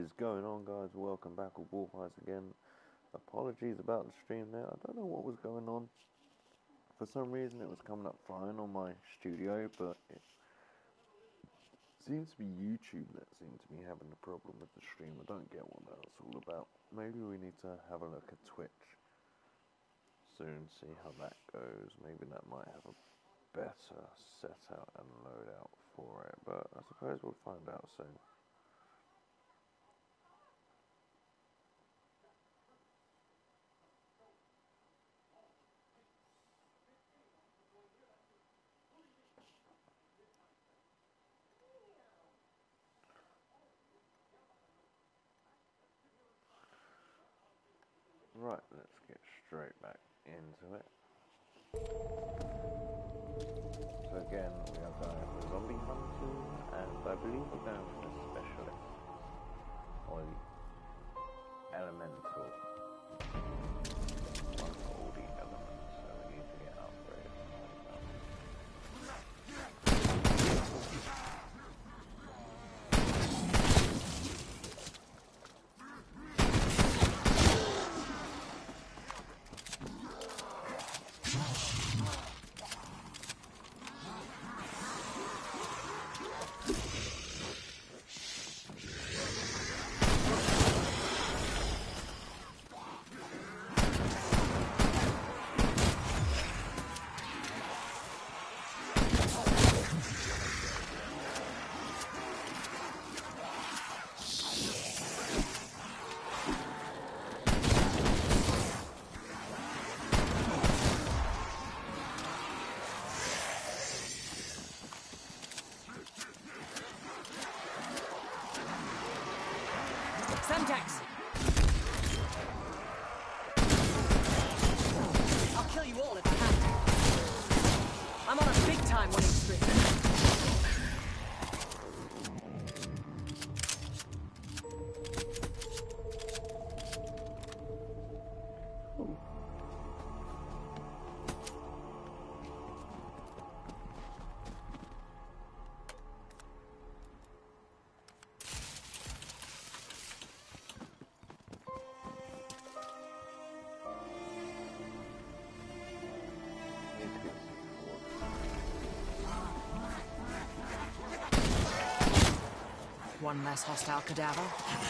Is going on, guys? Welcome back with Wolfeyes again. Apologies about the stream there. I don't know what was going on. For some reason it was coming up fine on my studio, but it seems to be YouTube that seems to be having a problem with the stream. I don't get what that's all about. Maybe we need to have a look at Twitch soon, see how that goes. Maybe that might have a better setup and loadout for it, but I suppose we'll find out soon. Right, let's get straight back into it. So again, we are going for zombie hunting, and I believe we're going for the specialist, or the elemental. One for all the elements, so we need to get upgraded. I'll kill you all if I have to. I'm on a big time winning streak. One less hostile cadaver.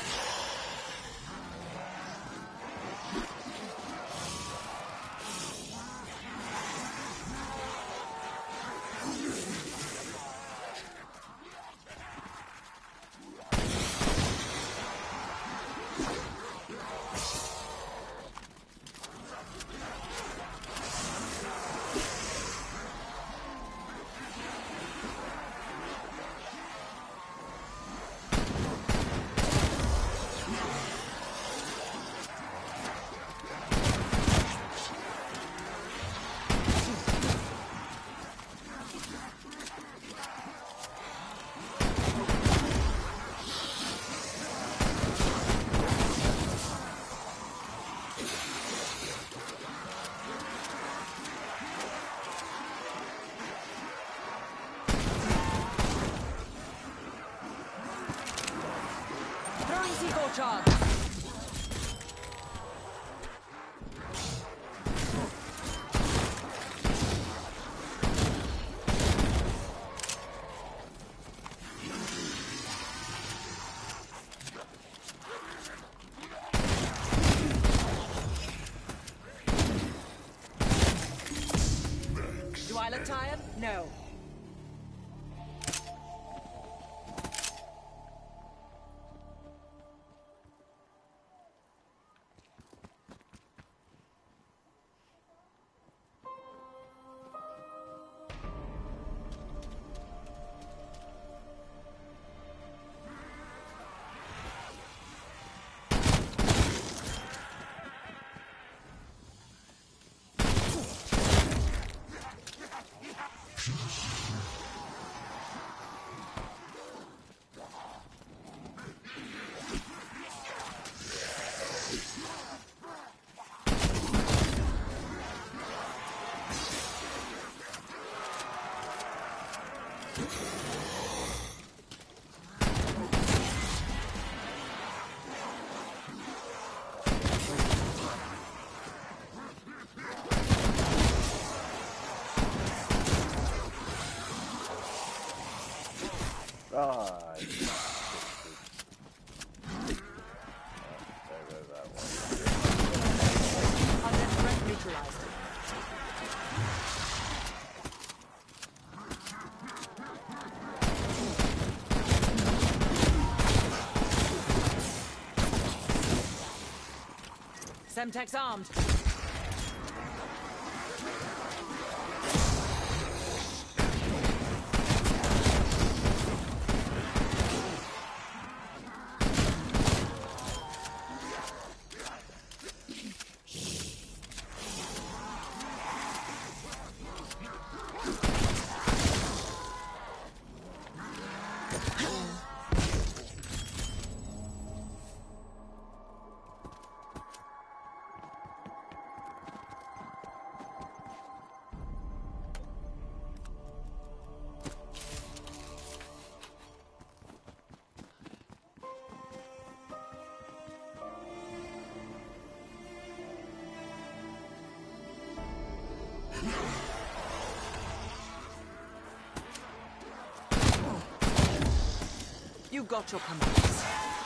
Charge. Do I look tired? No. Ah, there goes that one. Undead threat neutralized. Semtex armed. You got your commands.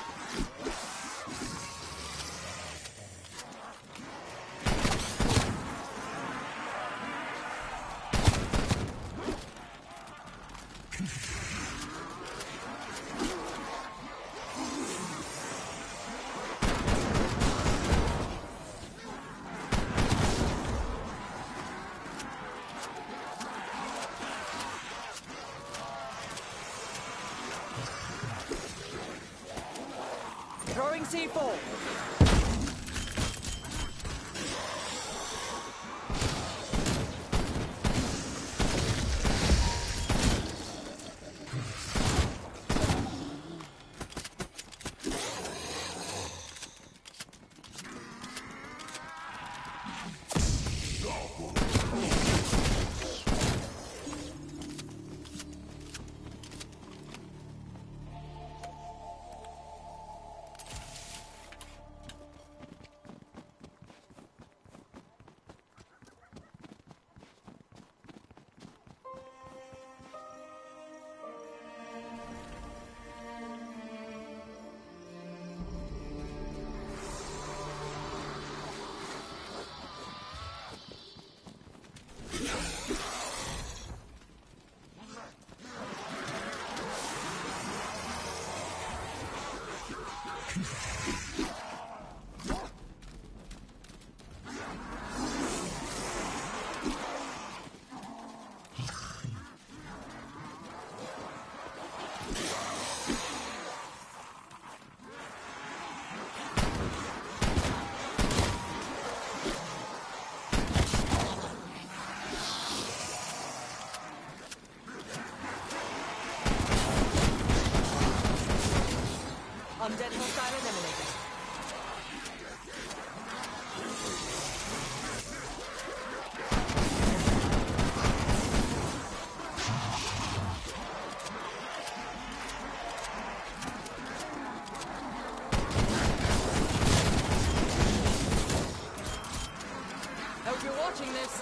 Throwing C4. Undead hostile eliminated. Hope you're watching this.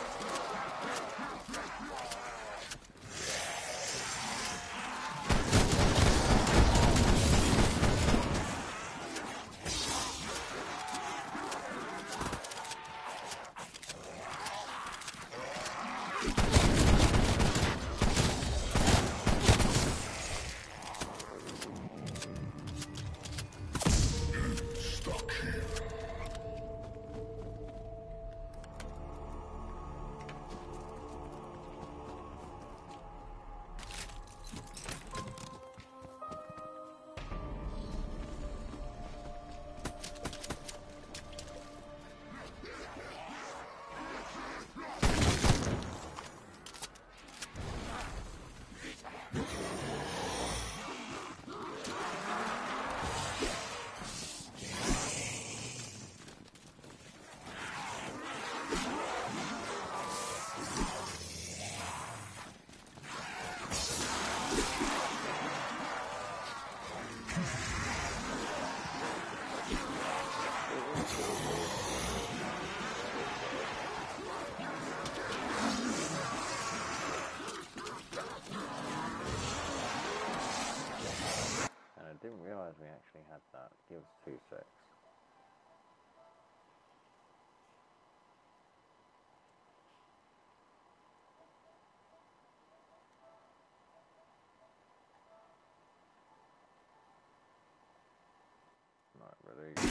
that. Give us 2 secs. Right, ready?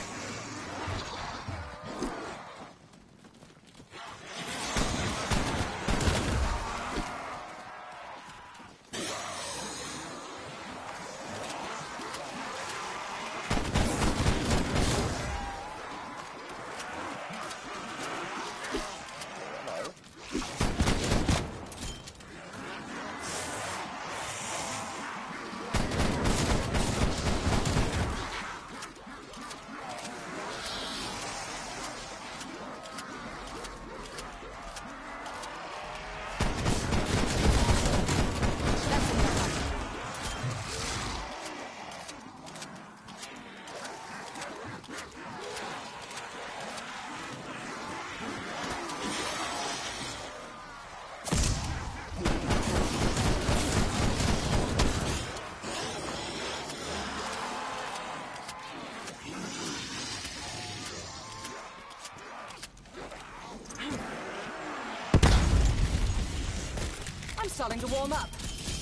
I'm starting to warm up.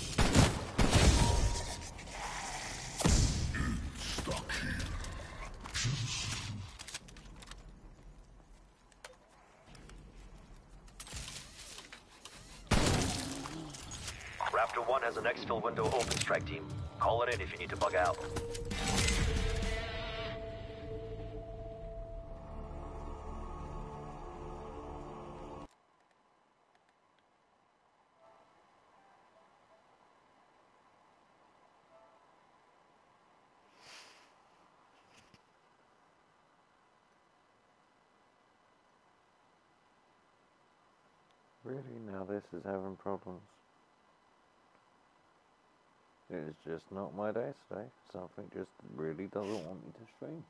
Raptor 1 has an exfil window open, strike team. Call it in if you need to bug out. Really? Now this is having problems. It's just not my day today. Something just really doesn't want me to stream.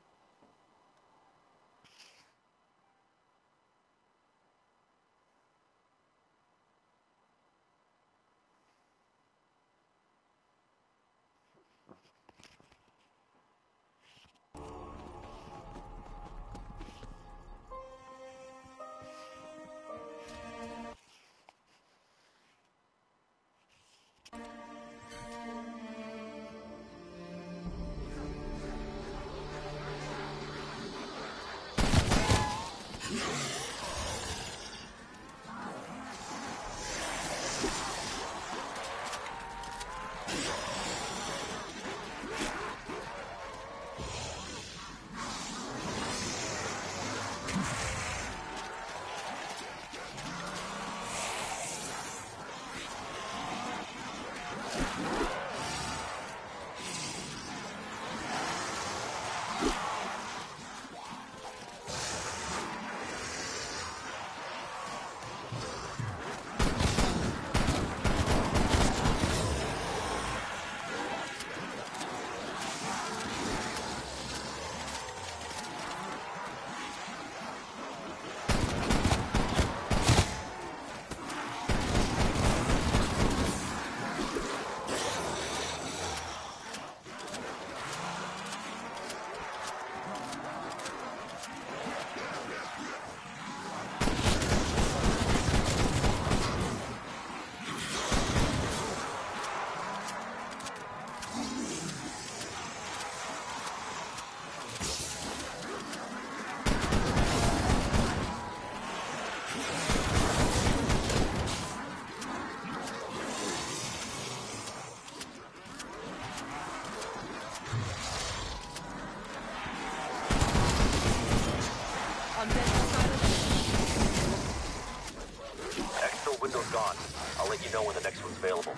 Exfil window's gone. I'll let you know when the next one's available.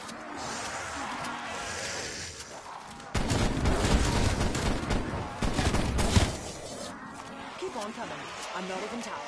Keep on coming. I'm not even tired.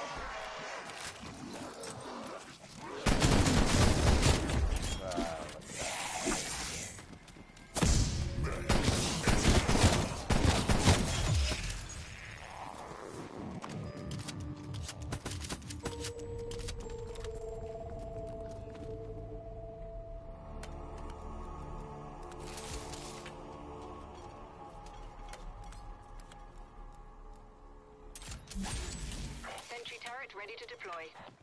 Sentry turret ready to deploy.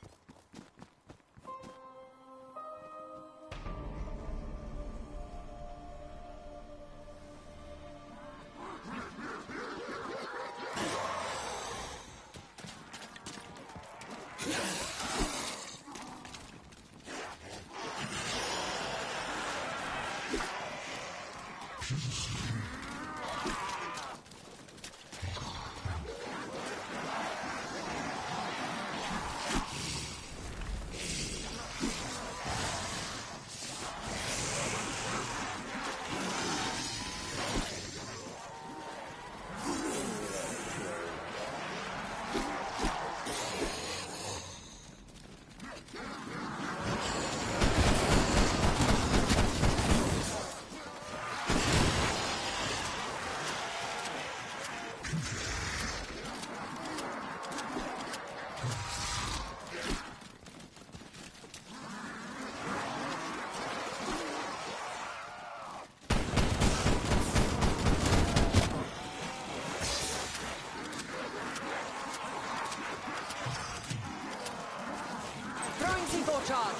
Throwing Ps4 charge.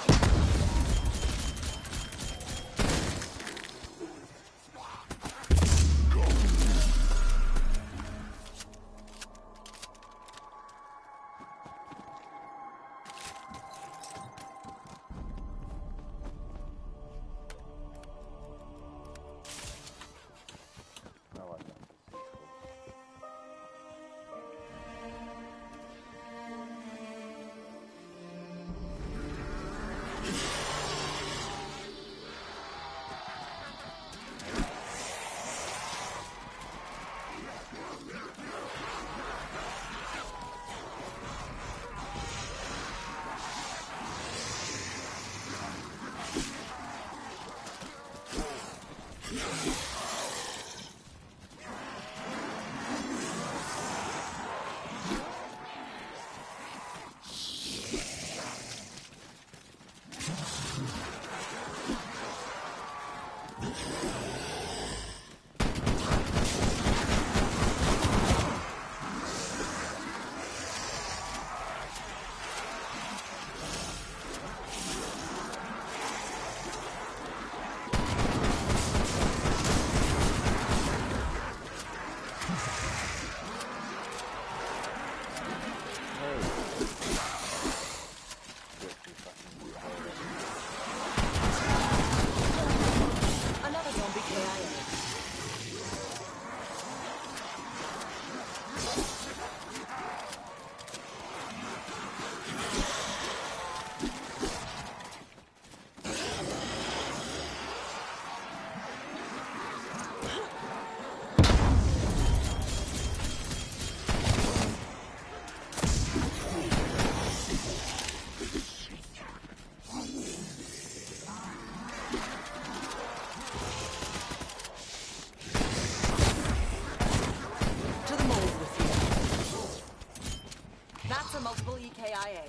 I like that. Another zombie KIA. To the mold with you. That's a multiple EKIA.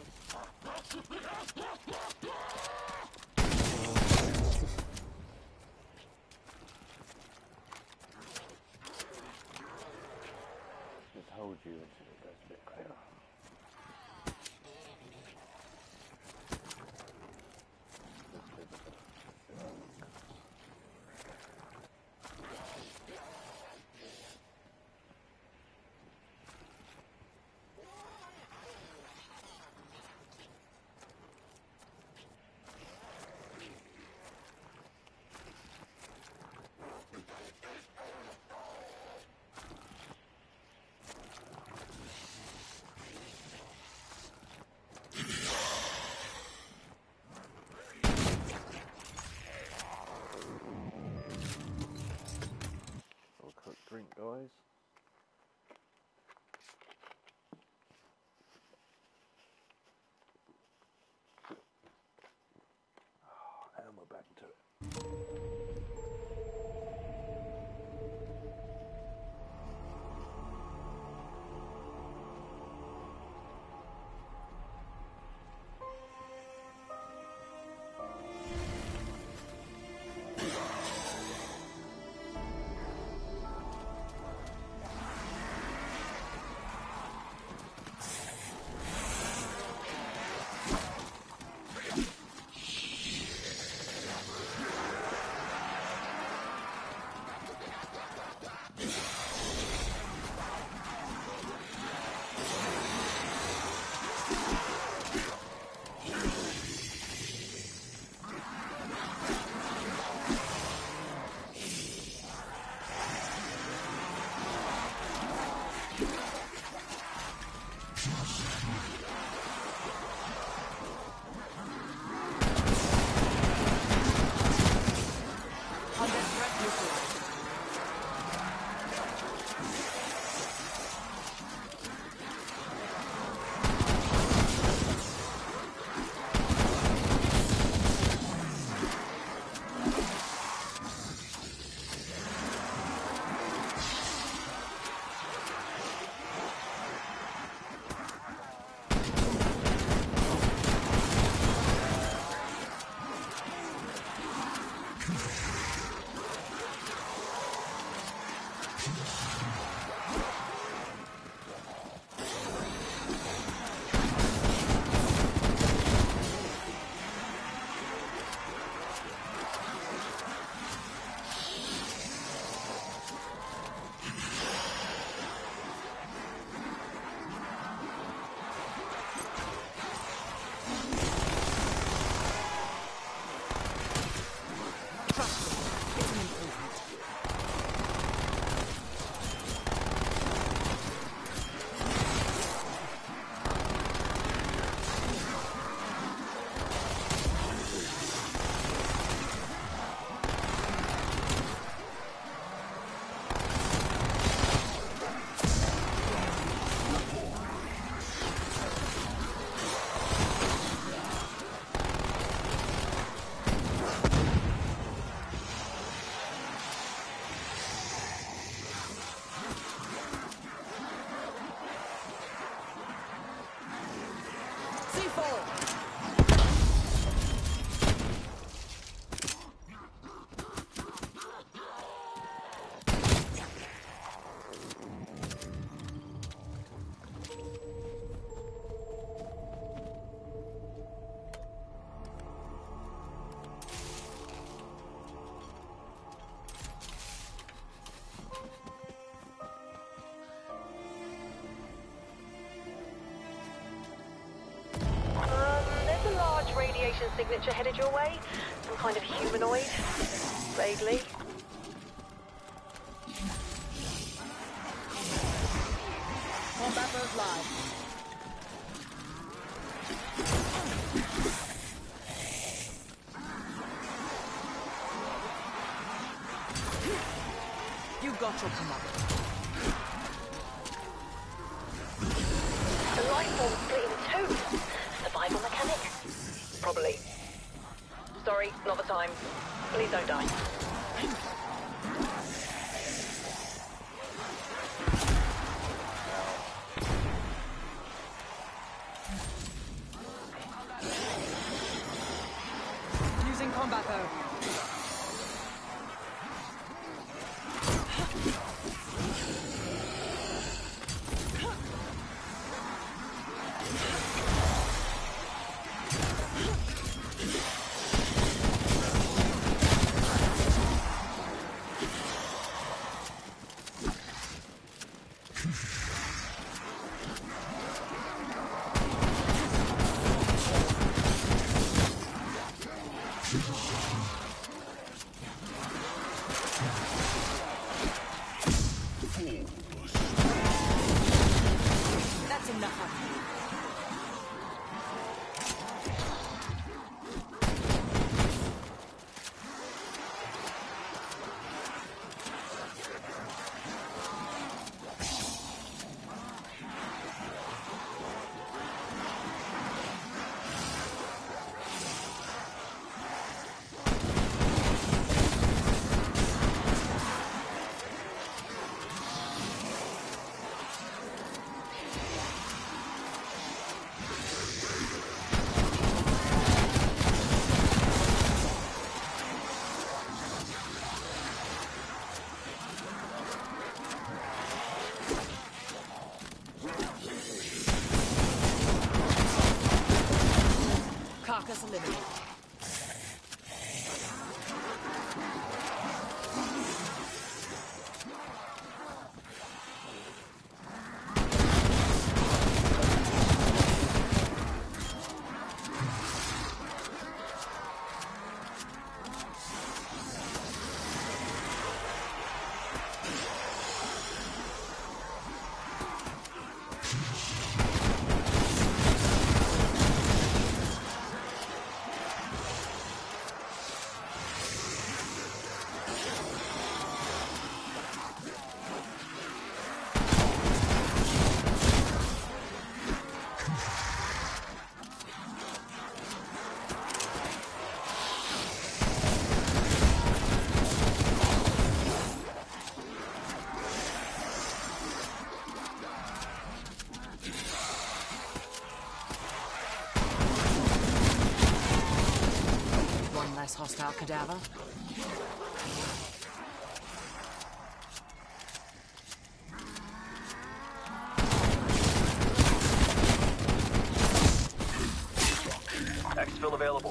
Just hold you until it goes a bit clearer. communication signature headed your way? Some kind of humanoid? Vaguely. Combat mode live. You got your command. The life form split in two. Survival mechanic? Probably. Sorry, not the time. Please don't die. Using combat mode. That's enough of you. Carcass eliminated. Hostile cadaver. Exfil available.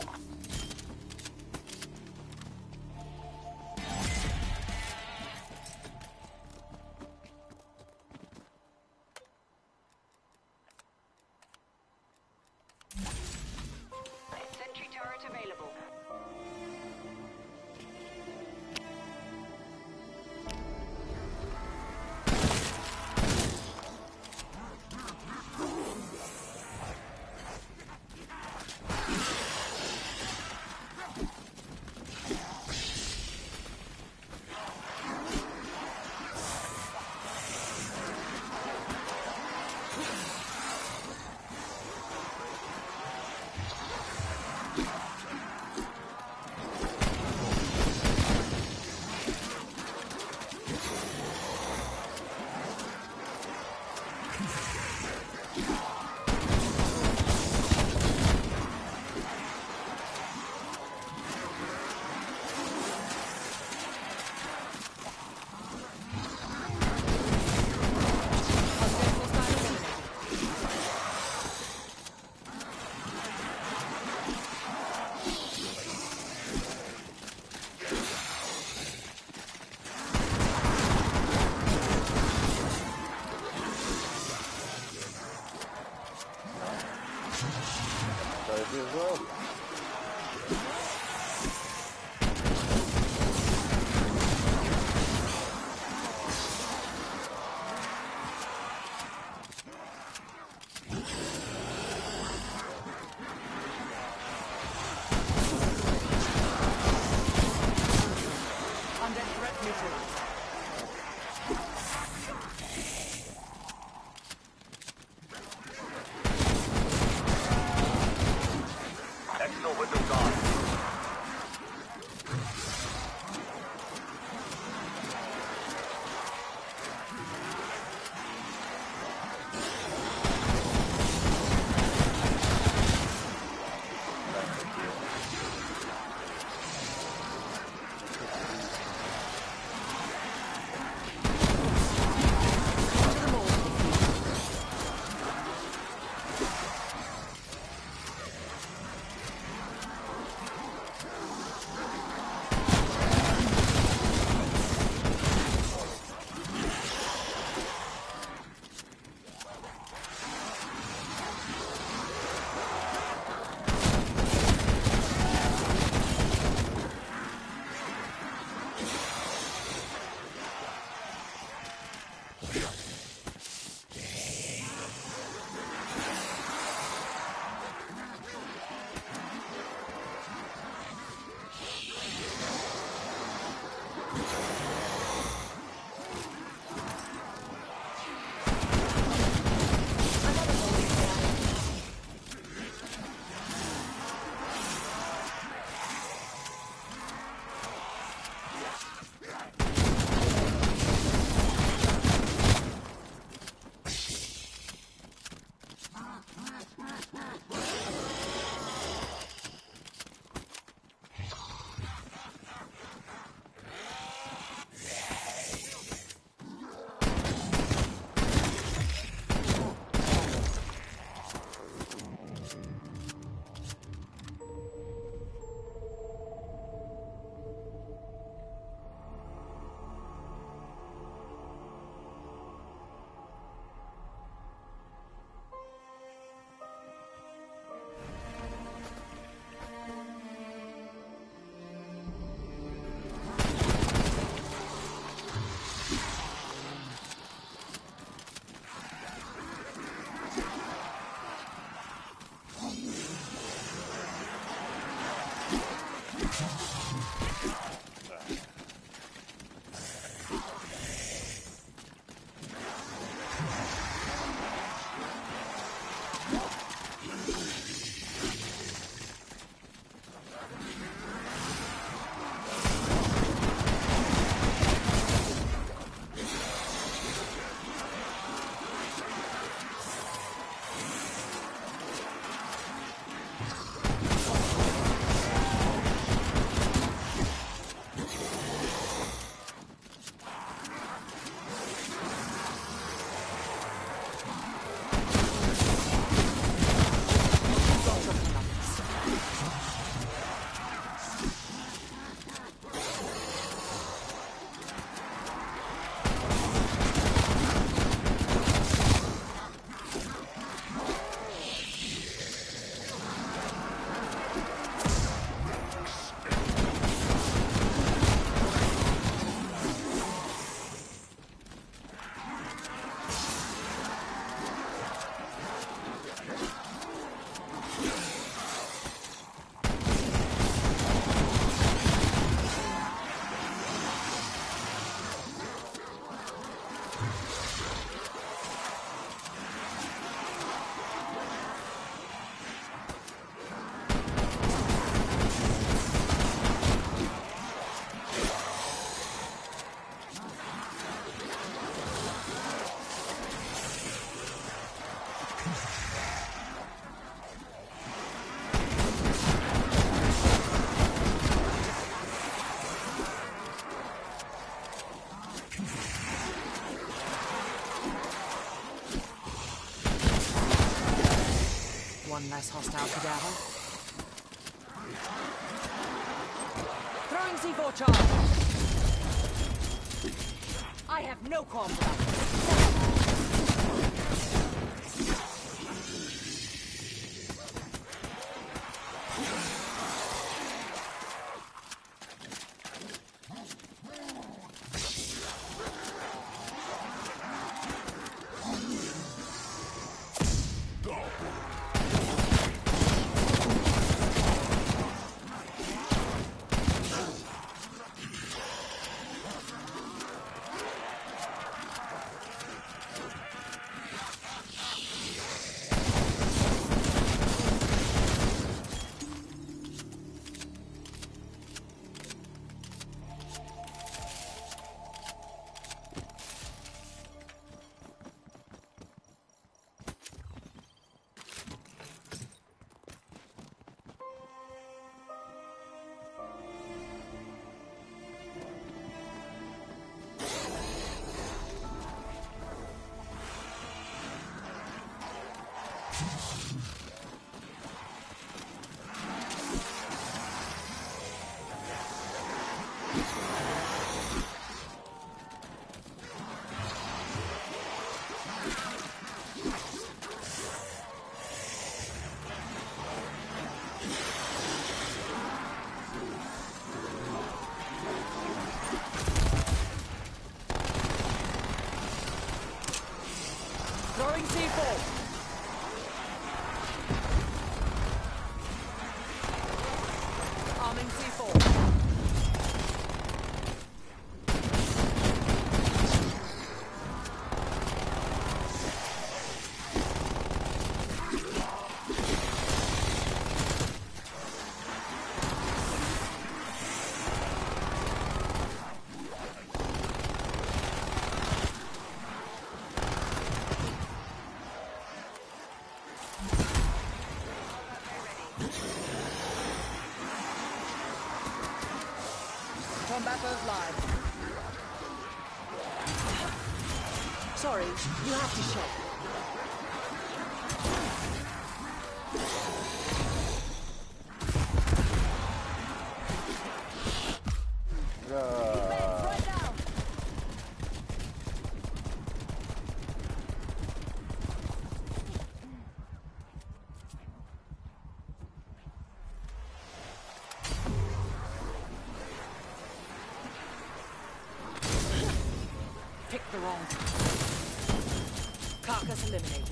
Sentry turret available. As well. One less hostile cadaver. Throwing C4 charge. I have no qualms about this. Throwing C4. Arming C4. combatants live. Sorry, you have to shake. Picked the wrong time. Carcass eliminated.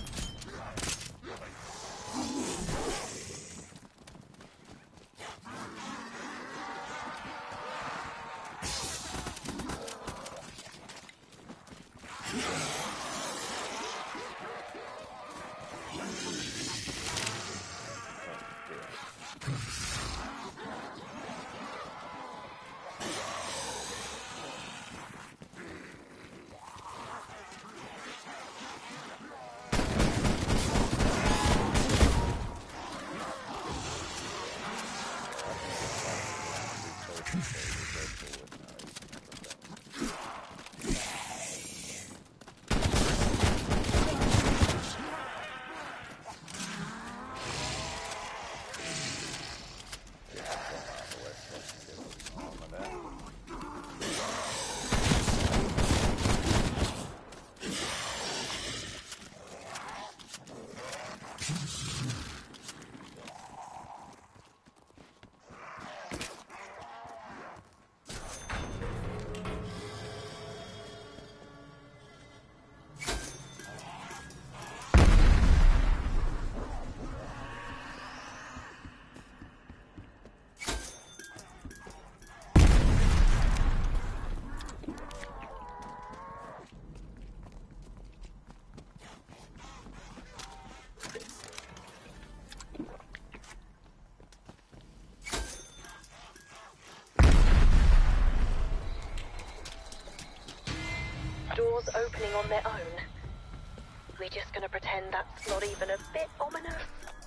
Doors opening on their own. We're just gonna pretend that's not even a bit ominous.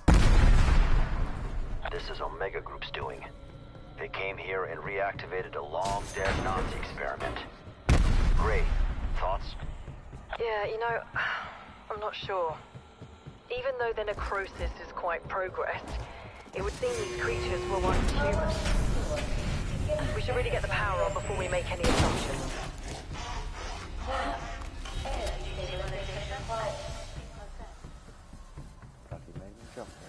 This is Omega Group's doing. They came here and reactivated a long-dead Nazi experiment. Gray, thoughts? Yeah, you know, I'm not sure. Even though the necrosis is quite progressed, it would seem these creatures were once human. We should really get the power on before we make any assumptions. Bloody made me jump there.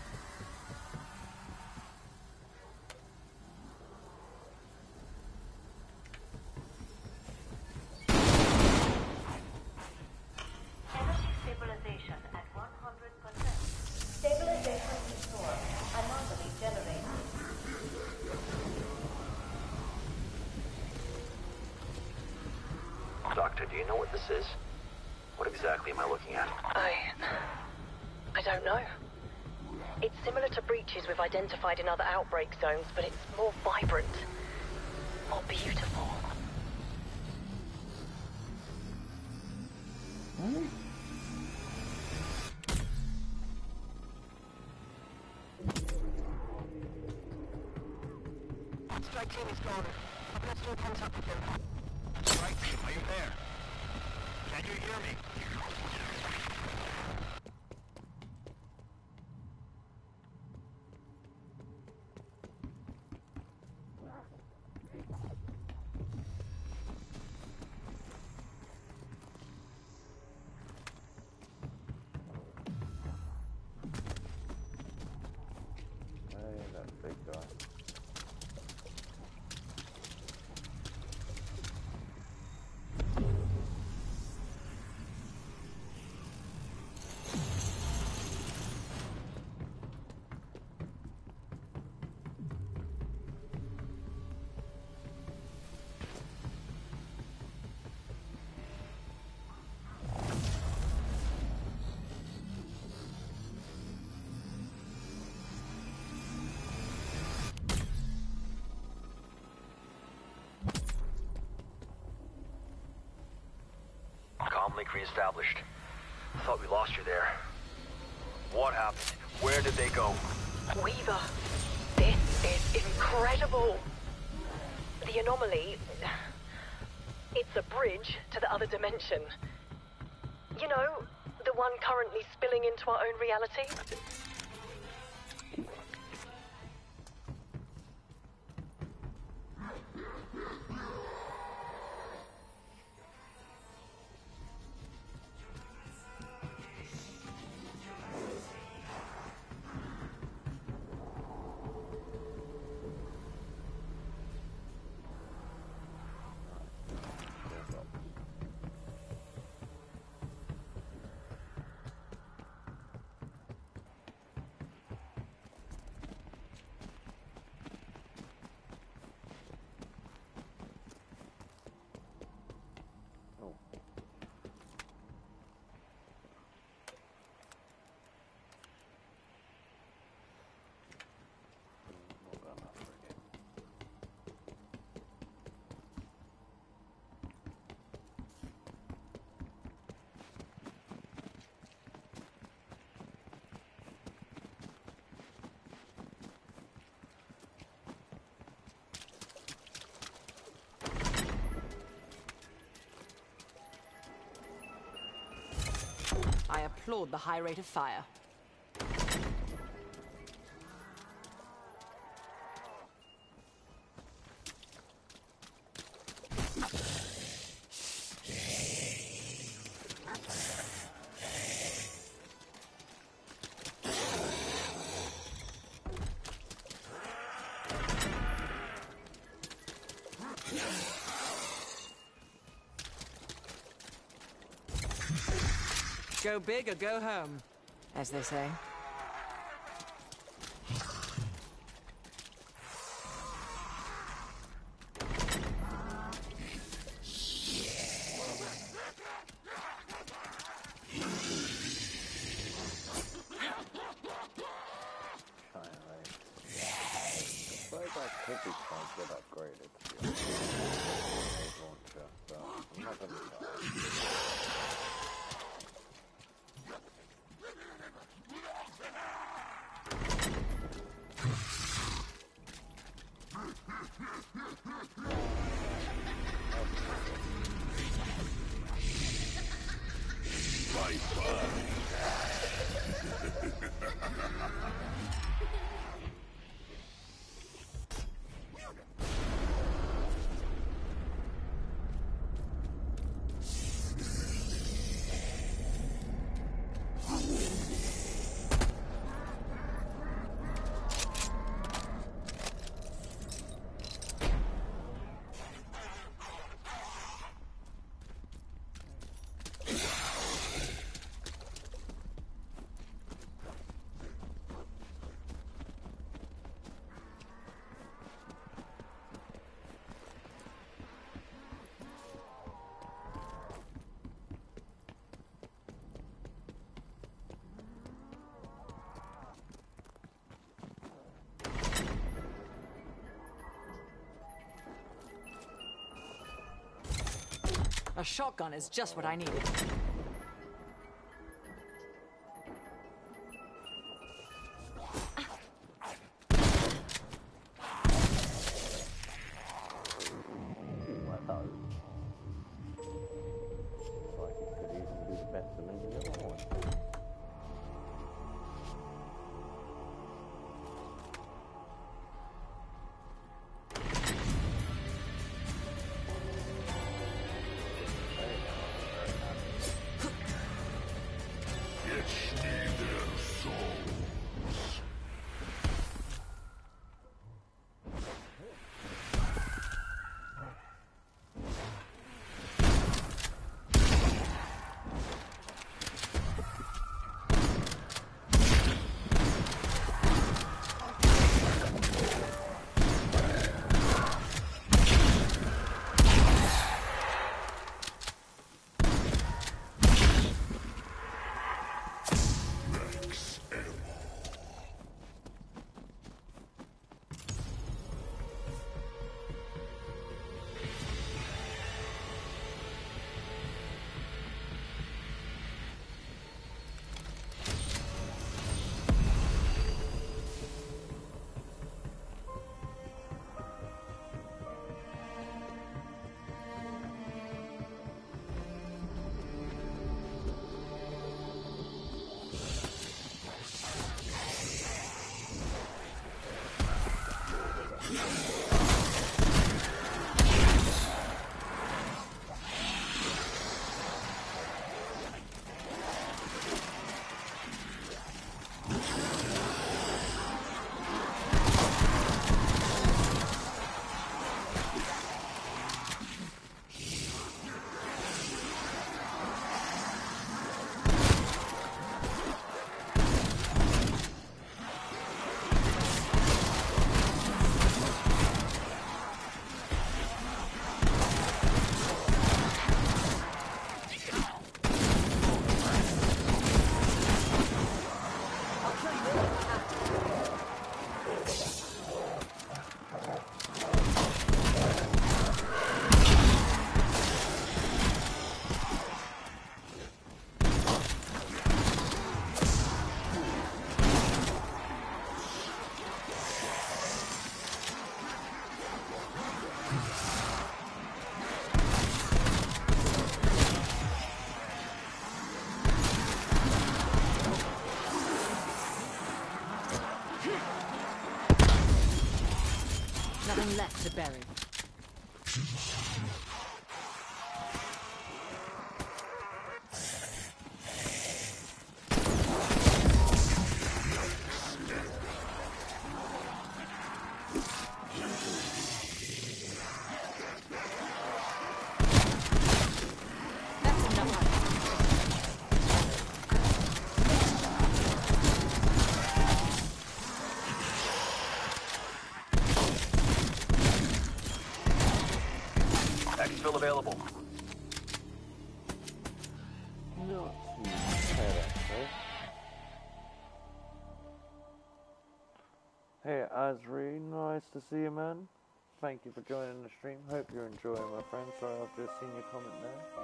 Energy stabilization at 100%. Stabilization restored. Anomaly generated. Doctor, do you know what this is? What exactly am I looking at? I don't know. It's similar to breaches we've identified in other outbreak zones, but it's more vibrant, more beautiful. Strike team is gone. I've got still contact with them. Strike team, are you there? Can you hear me? Hey, that big guy. Comlink re-established. Thought we lost you there. What happened? Where did they go? Weaver, this is incredible. The The anomaly... It's a bridge to the other dimension. You know, the one currently spilling into our own reality? I applaud the high rate of fire. Go big or go home, as they say. Could be trying to get upgraded to the launcher, but I'm not going to try. A shotgun is just what I needed. left to bury. Exfil available. Not too bad, actually. Hey, Azri, nice to see you, man. Thank you for joining the stream. Hope you're enjoying, my friend. Sorry, I've just seen your comment there.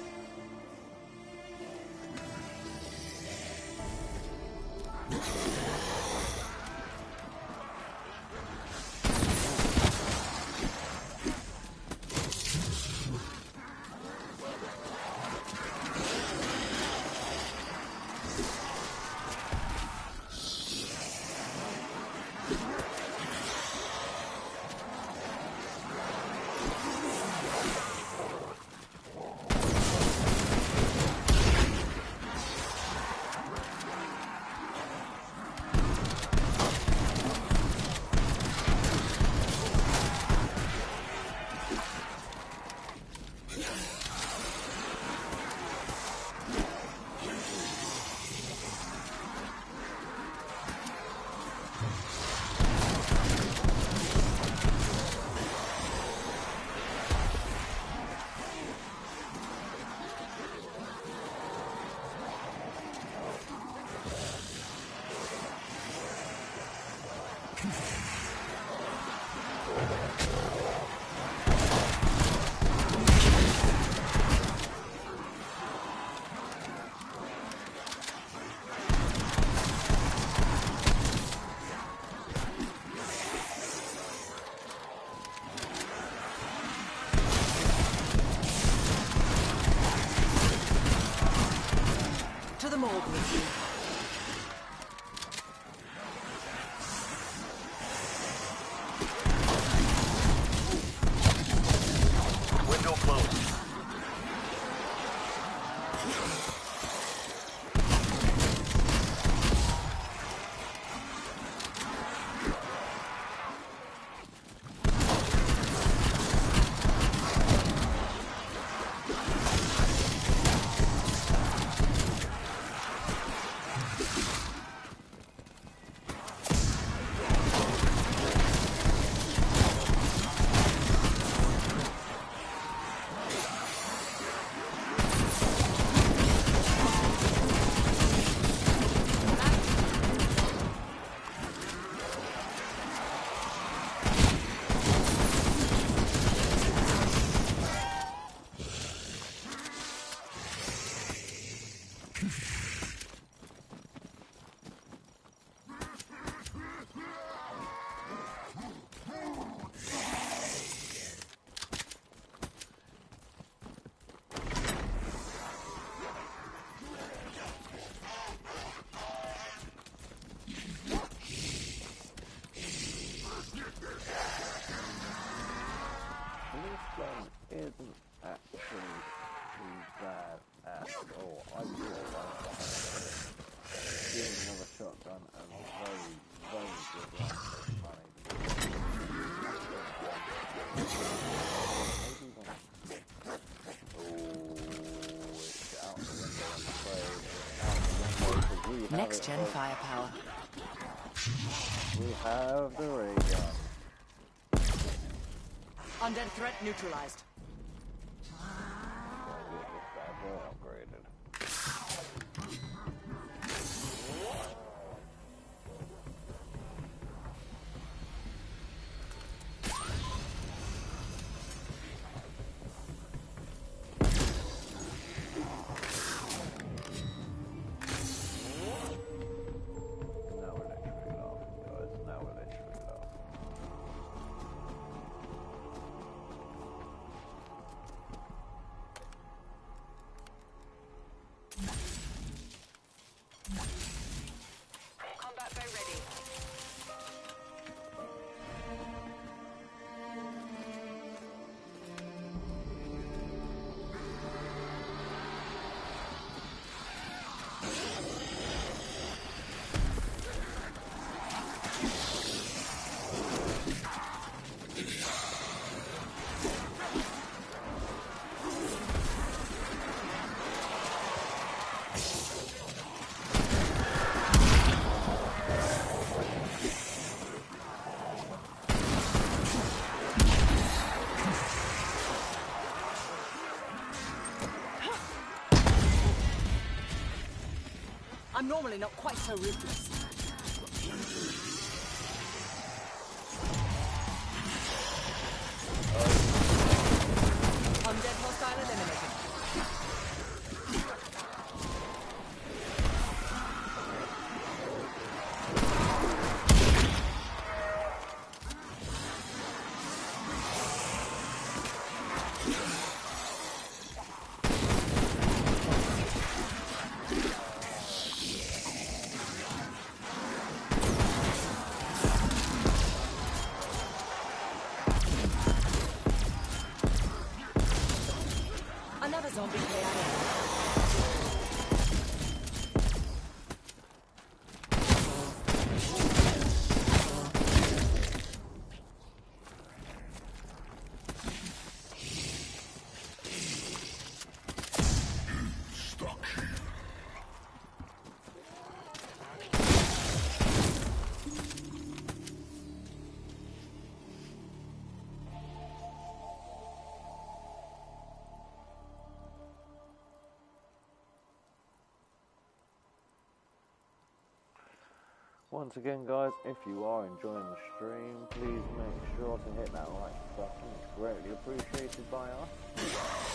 To the morgue with you. Window closed. Isn't actually too bad at all. I really like that. Doing another shotgun and very, very good running. It's out the window, I'm afraid. Out the window, 'cause we have Next gen firepower. We have the ray gun. Undead threat neutralized. Get this bad boy upgraded. Now we're literally laughing, guys. Now we're literally laughing. I'm normally not quite so ruthless. Undead hostile eliminated. Another zombie player. Once again, guys, if you are enjoying the stream, please make sure to hit that like button. It's greatly appreciated by us.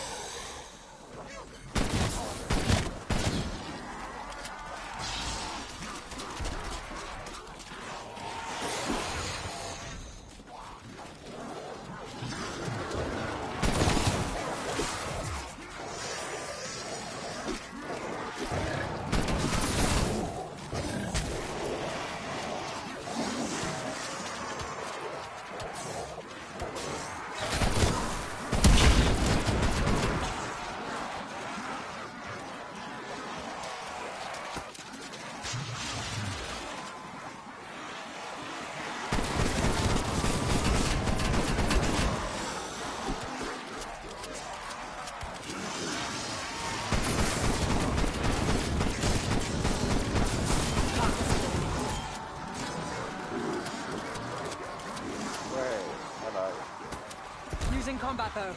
Using combat bow.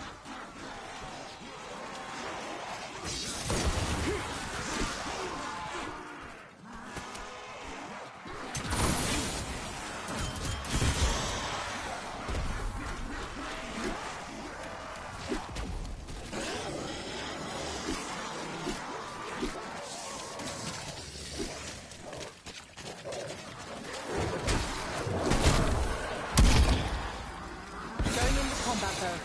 Going into combat bow.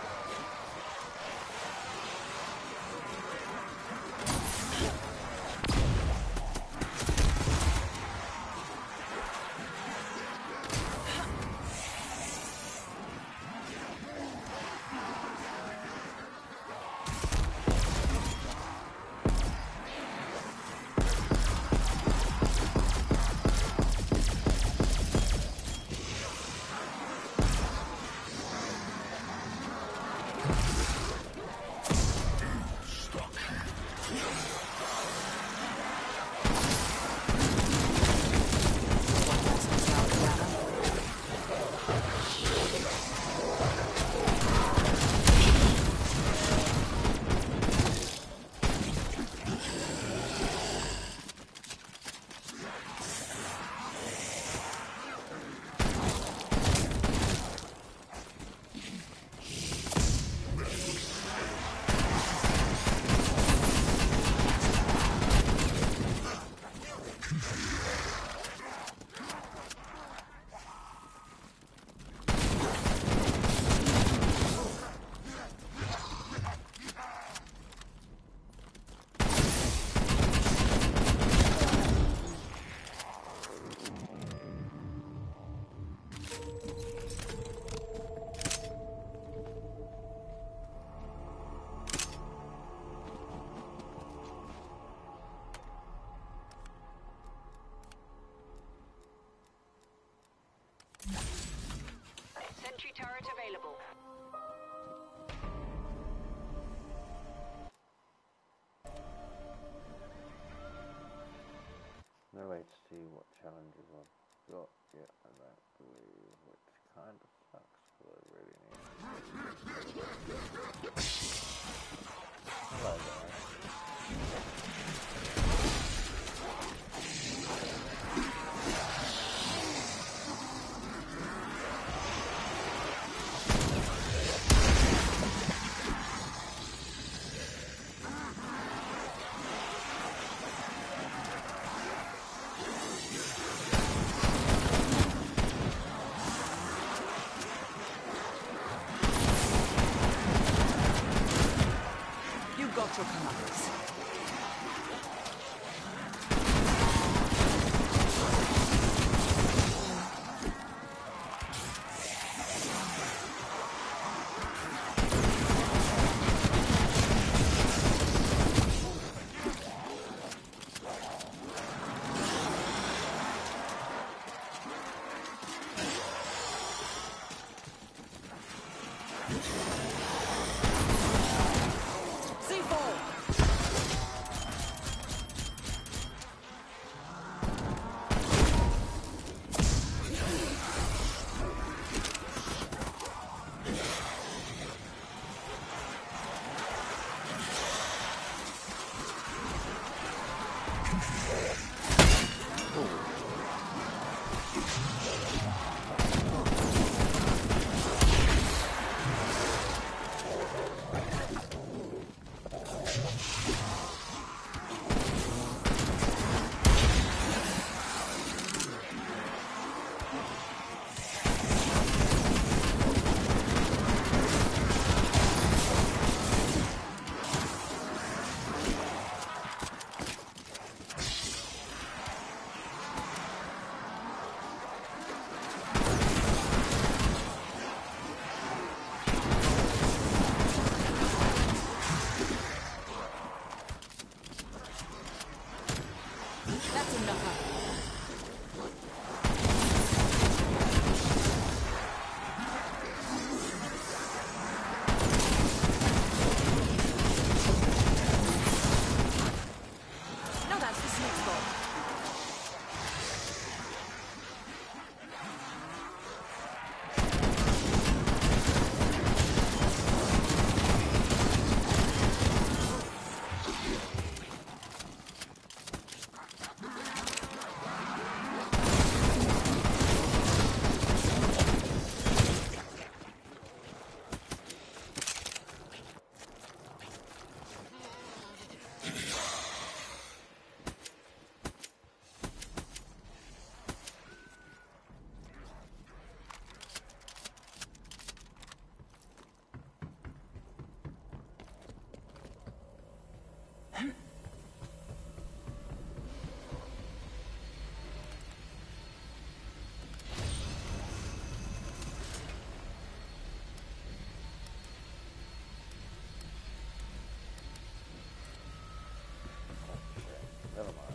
Sentry turret available. No way to see what challenges I've got yet, I don't believe, which kind of sucks because I really need. Hello there. That's enough. Now that's the sweet spot. Never mind.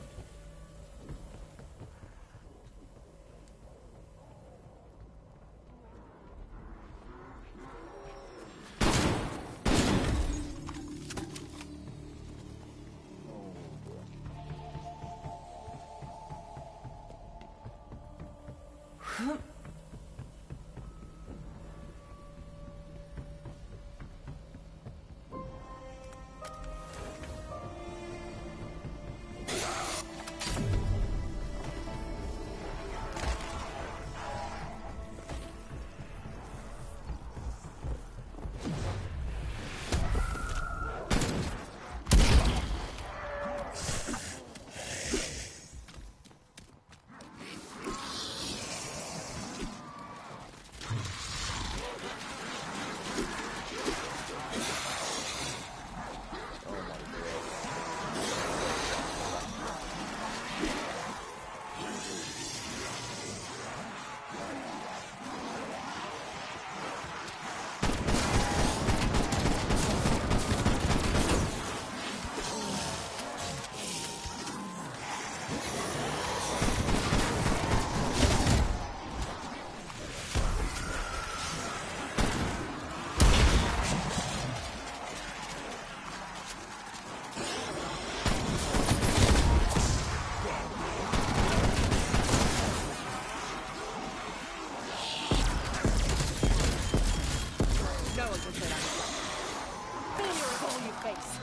No one can say that. Failure is all you face.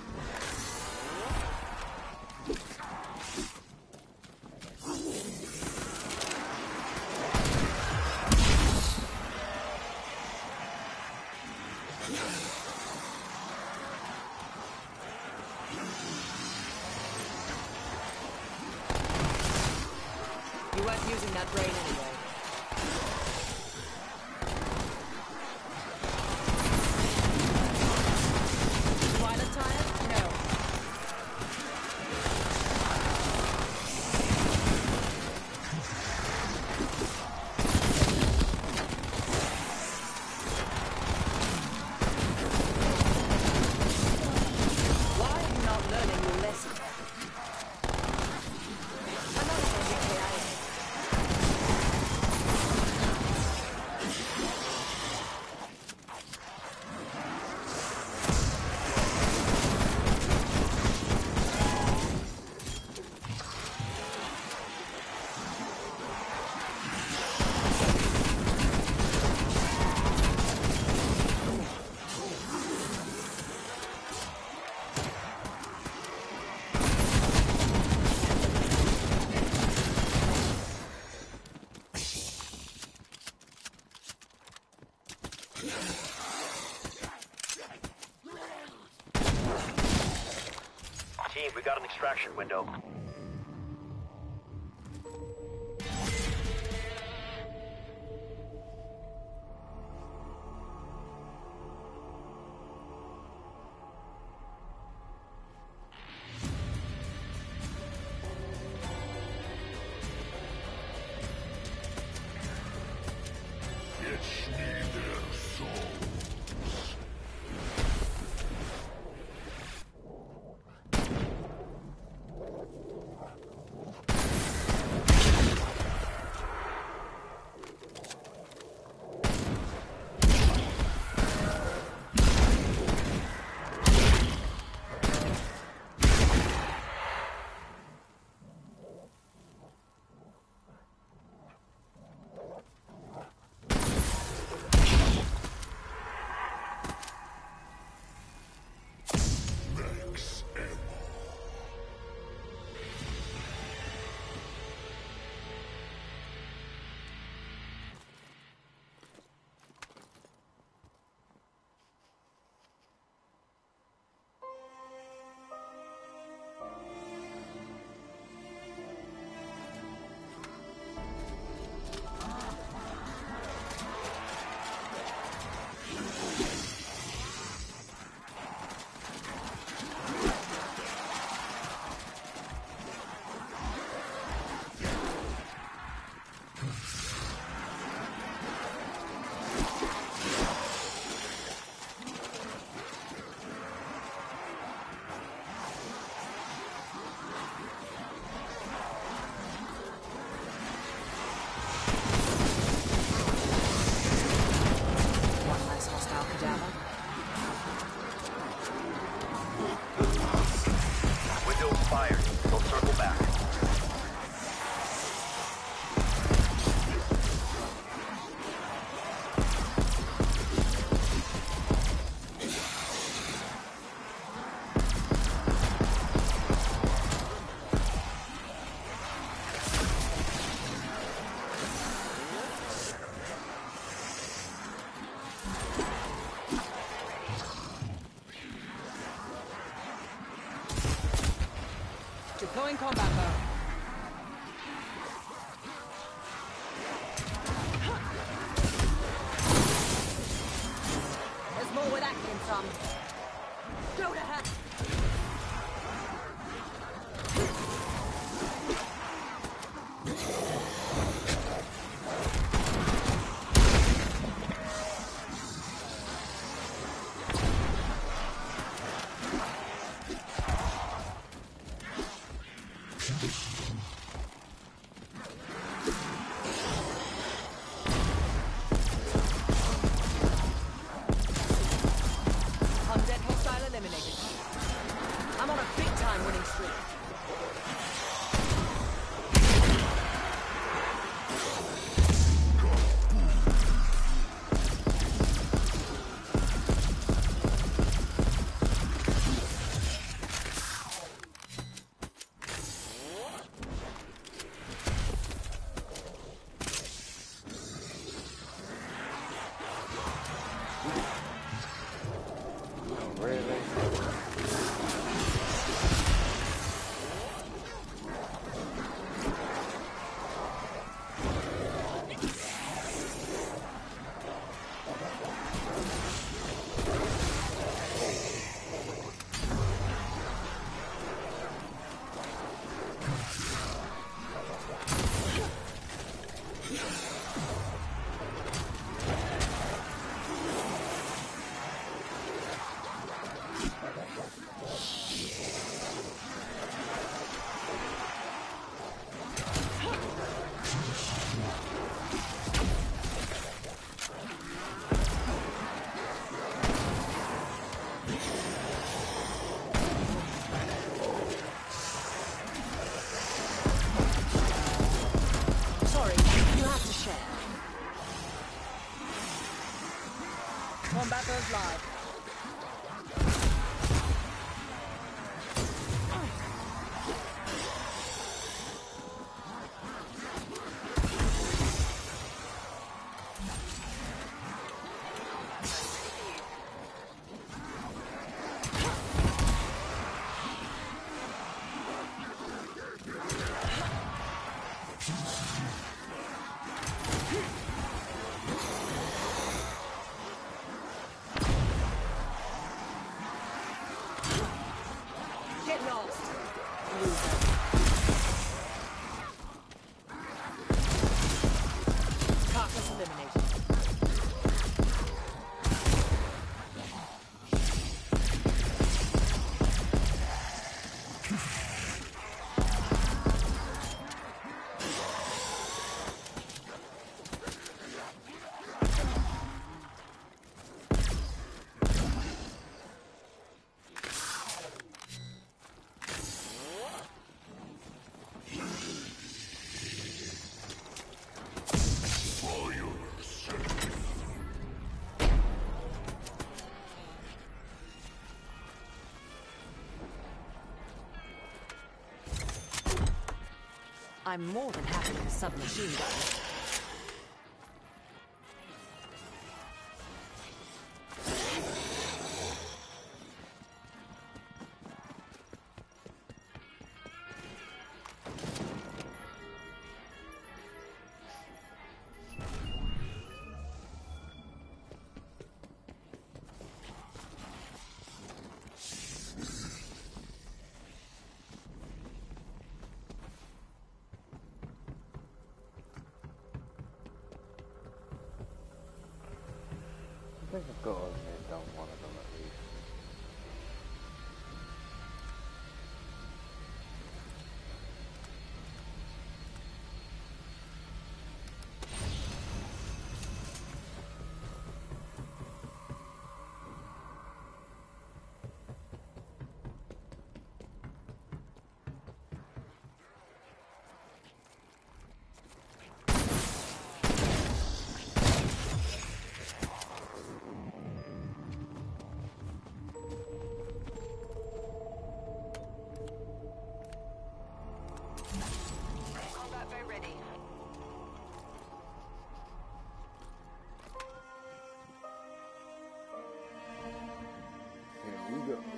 You weren't using that brain anyway. Toilet tired? No. Why are you not learning your lesson? Another thing we We got an extraction window. Deploying combat mode. There's more where that came from. Go to hell. I'm on a big-time winning streak. Combat goes live. I'm more than happy with a submachine gun. I think I've got to admit down one of them at least. Combat boat ready. Here we go.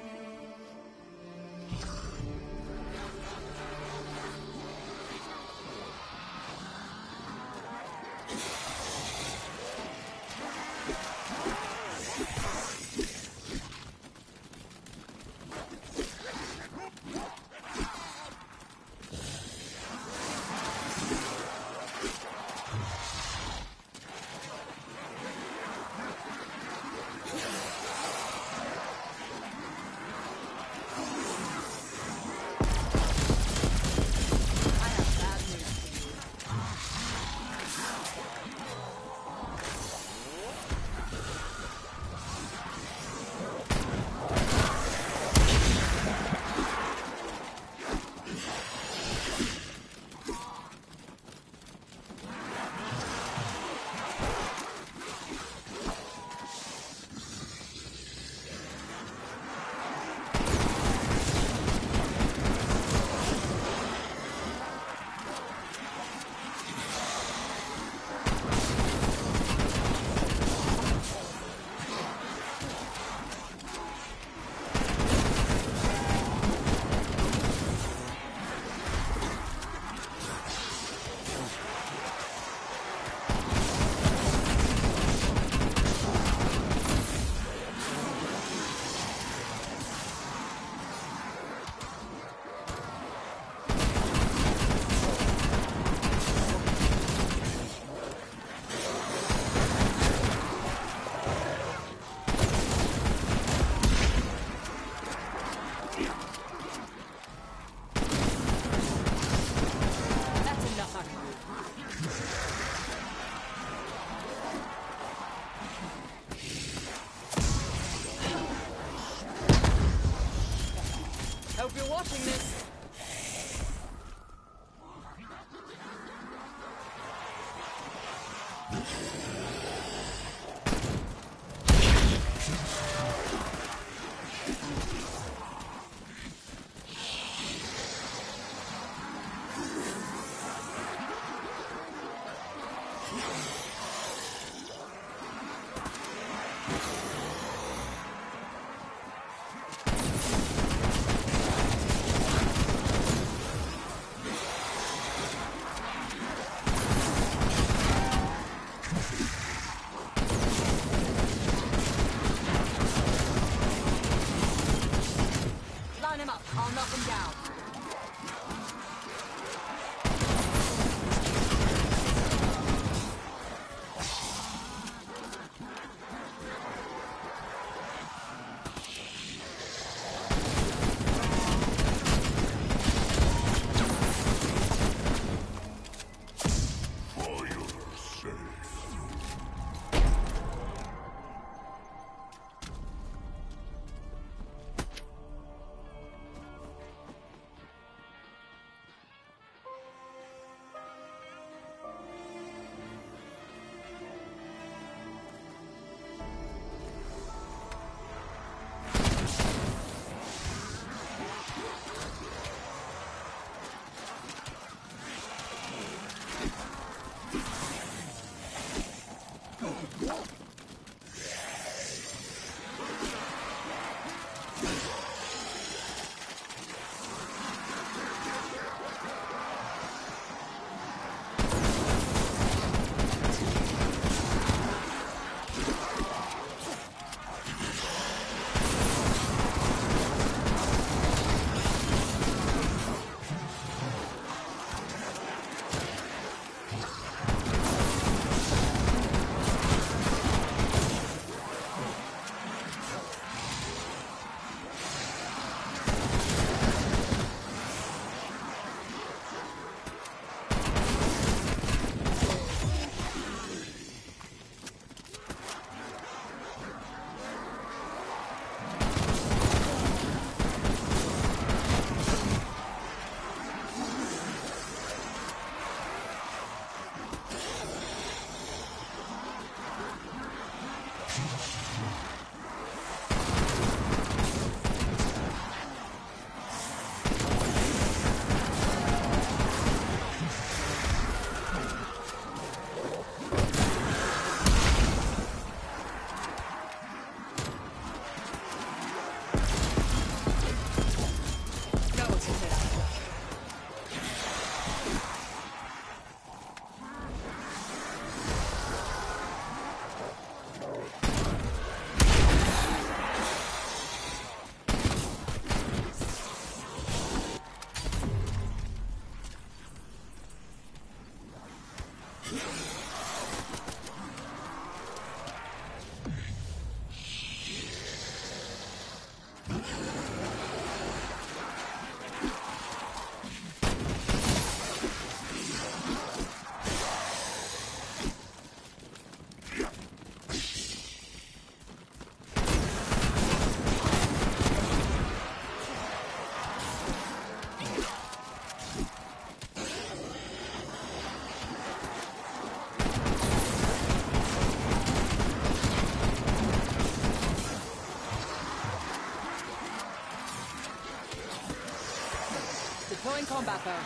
Deploying combat bow.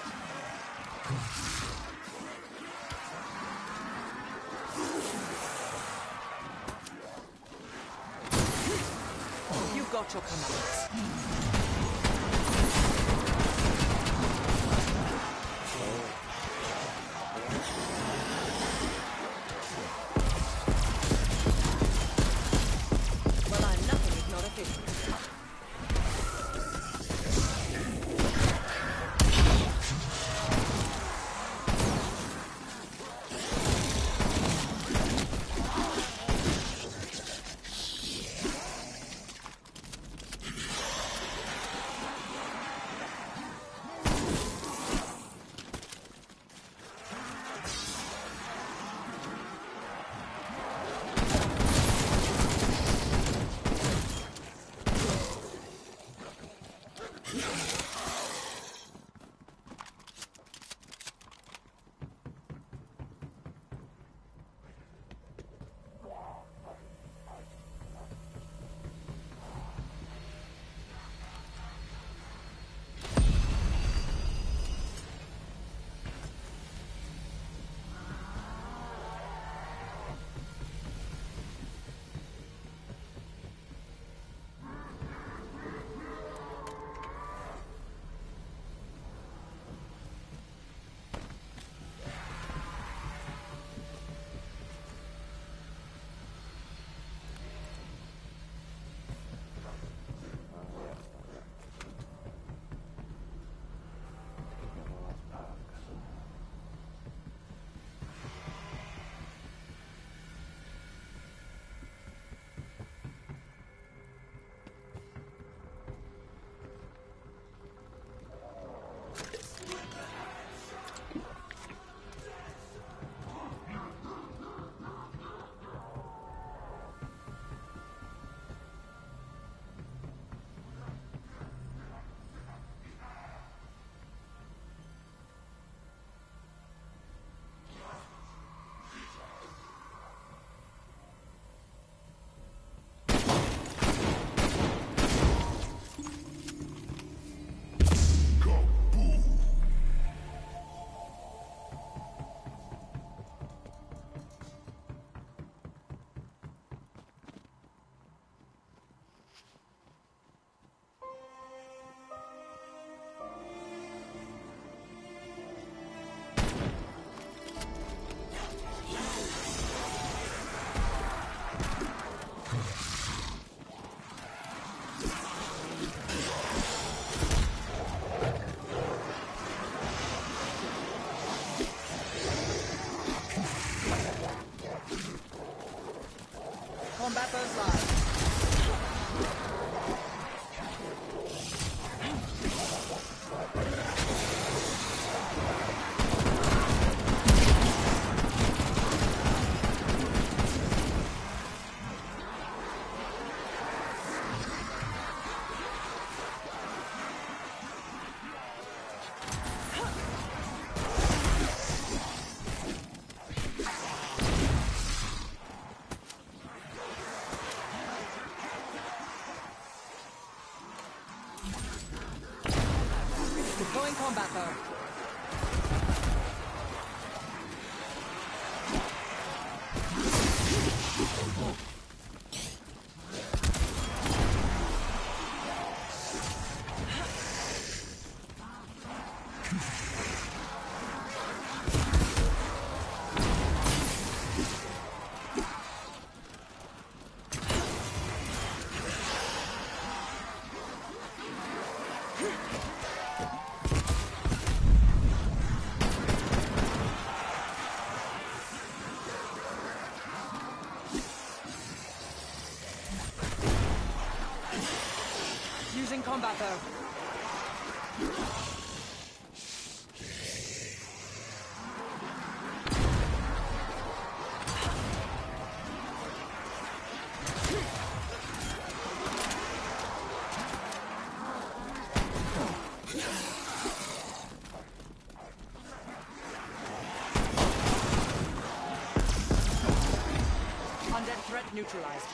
You got your commands. Well, I'm nothing if not efficient. Threat neutralized.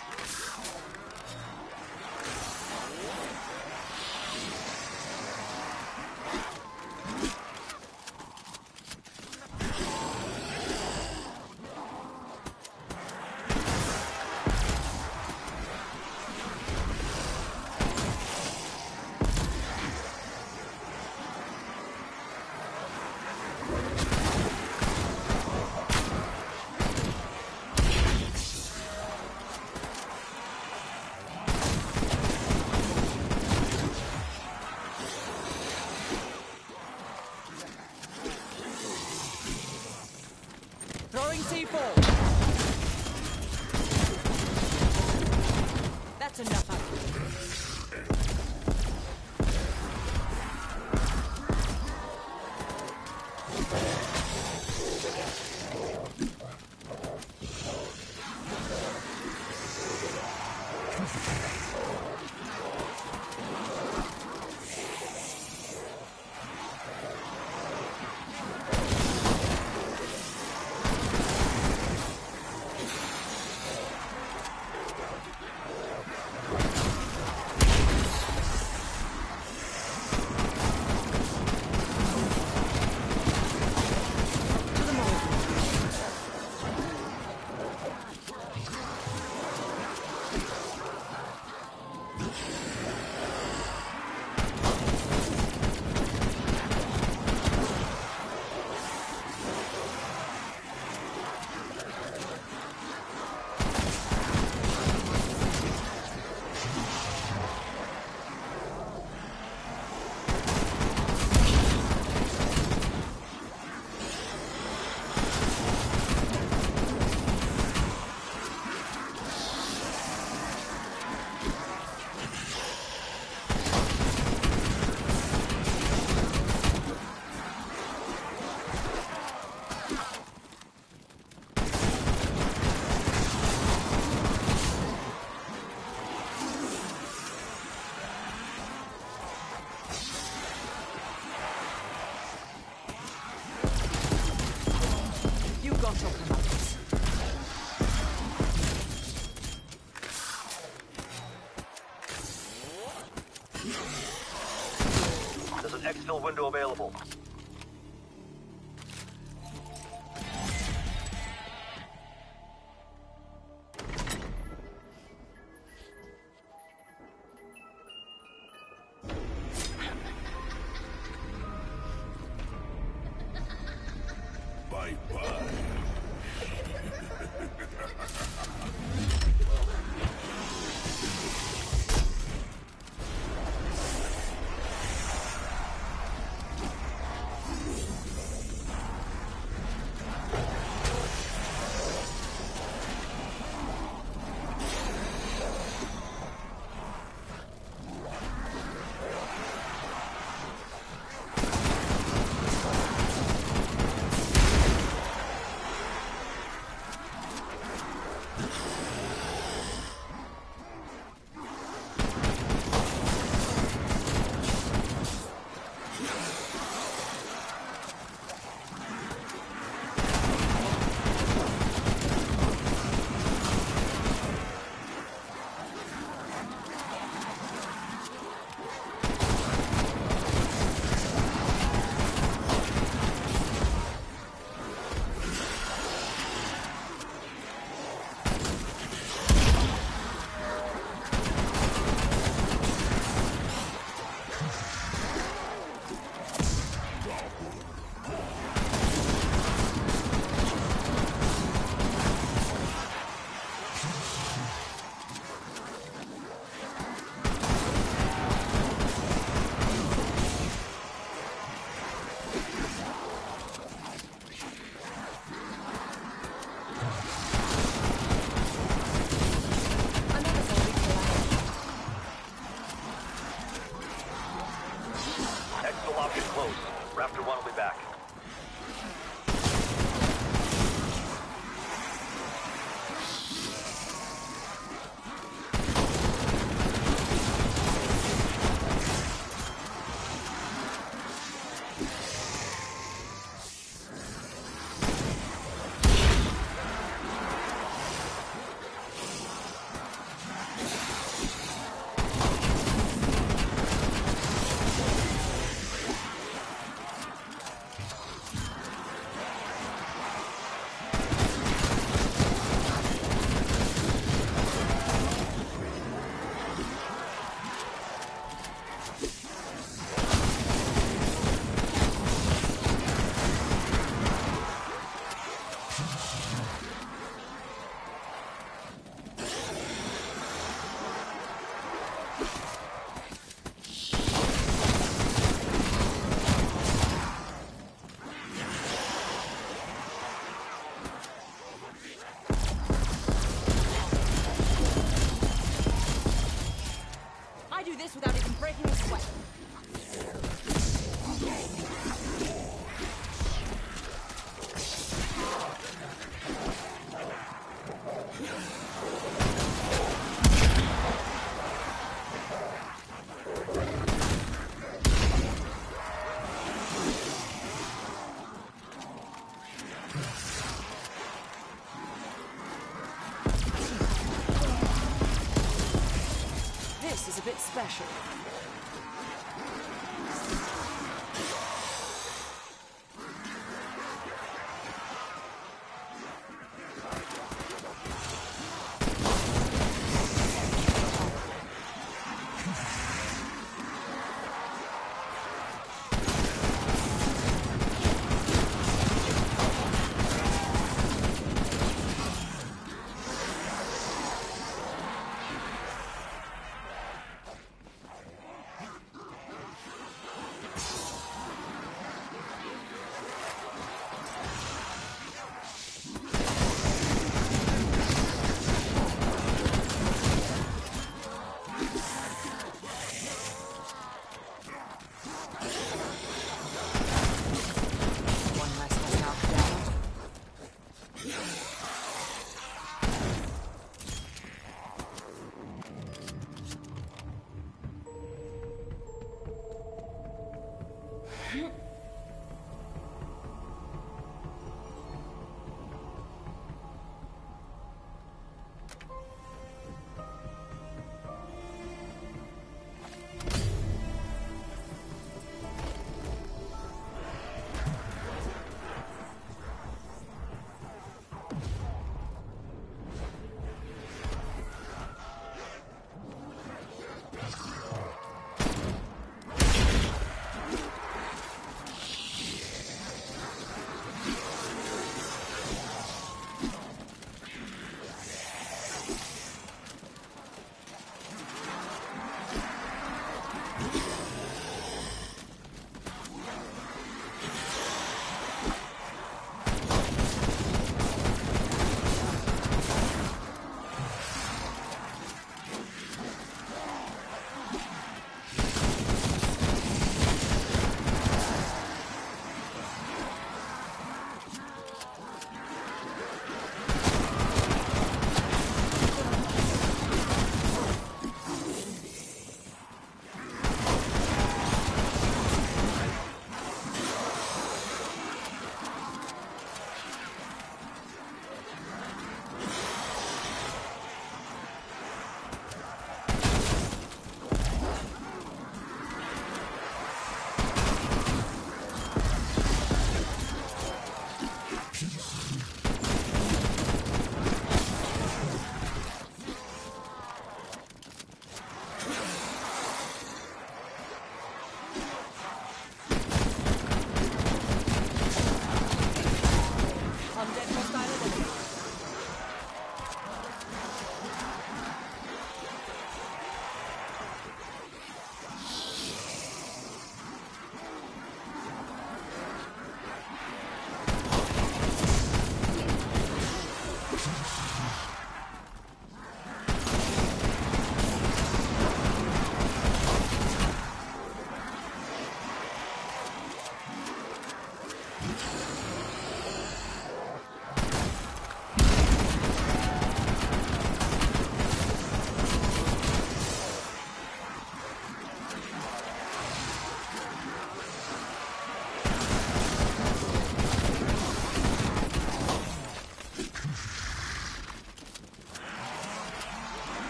Throwing Ps4. That's enough of There's an exfil window available. Bye-bye. special.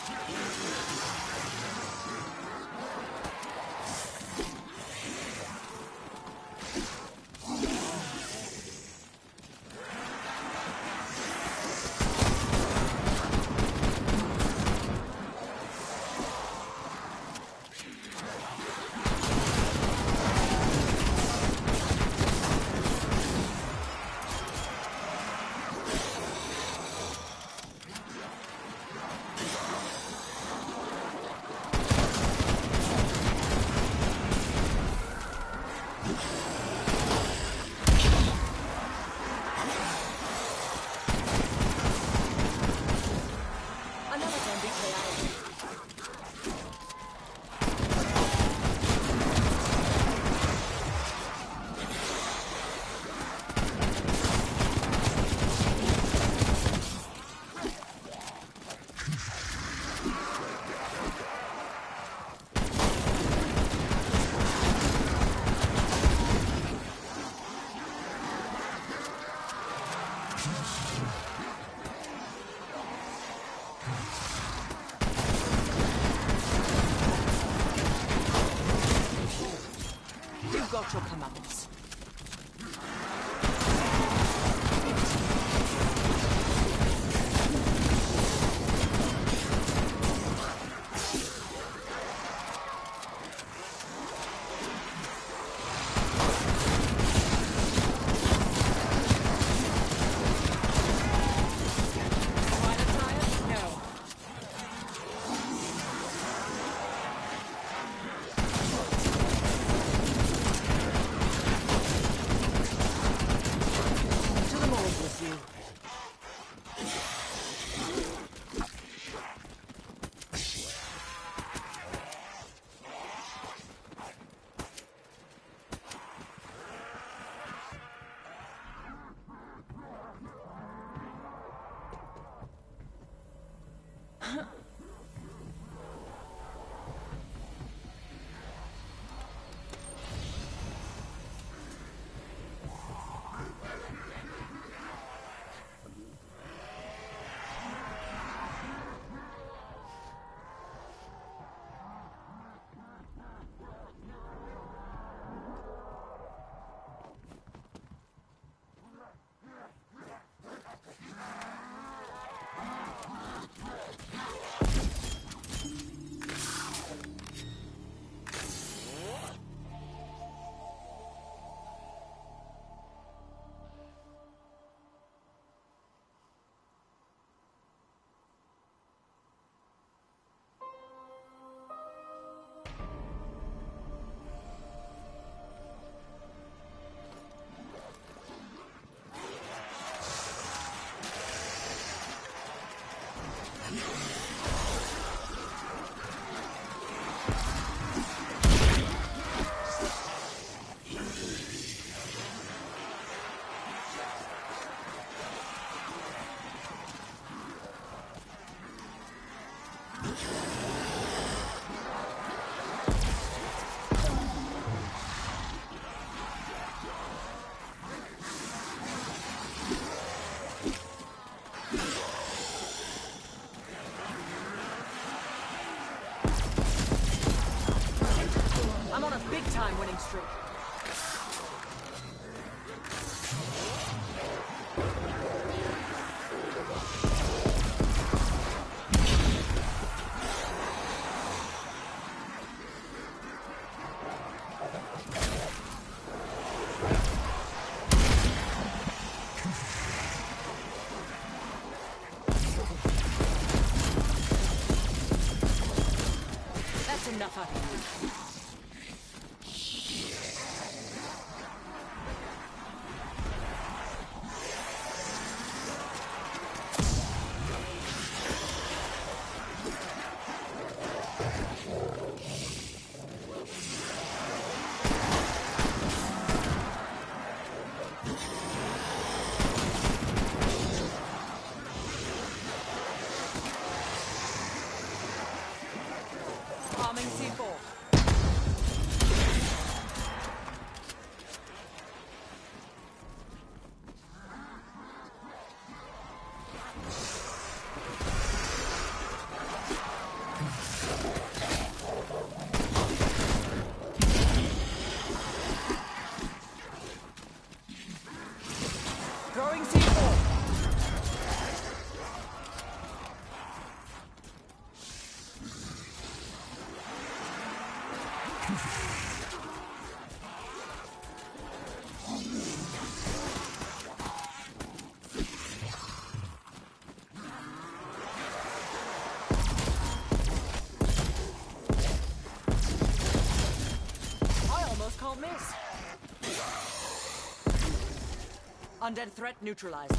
Got your comeuppance. Time winning streak. That's enough of you. Arming C4. I almost can't miss. Undead threat neutralized.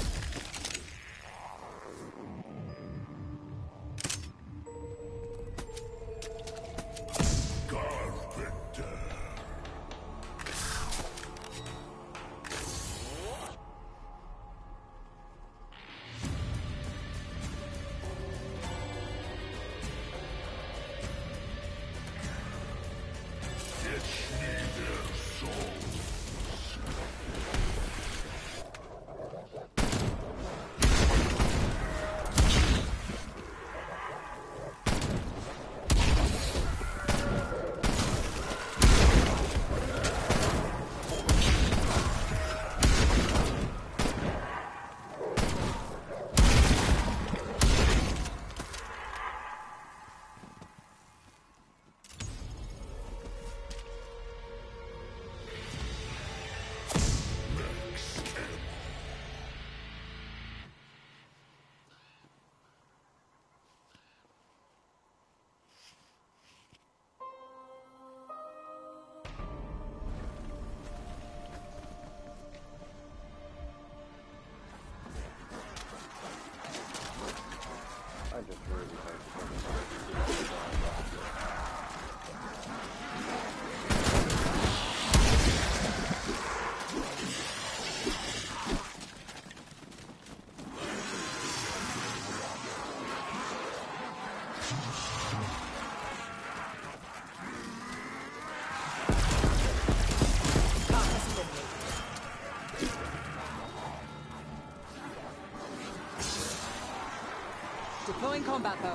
I just really hope Carcass eliminated. Deploying combat bow.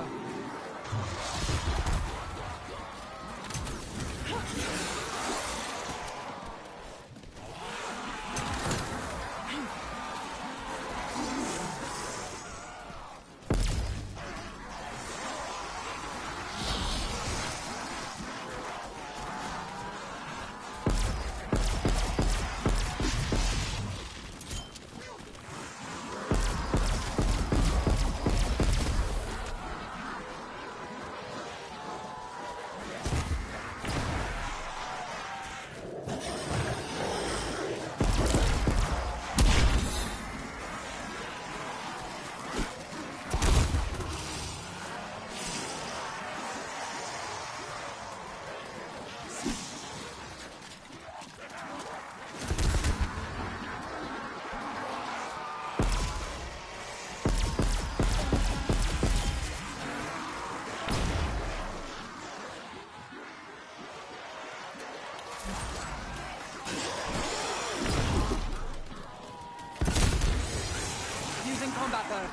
Using combat bow.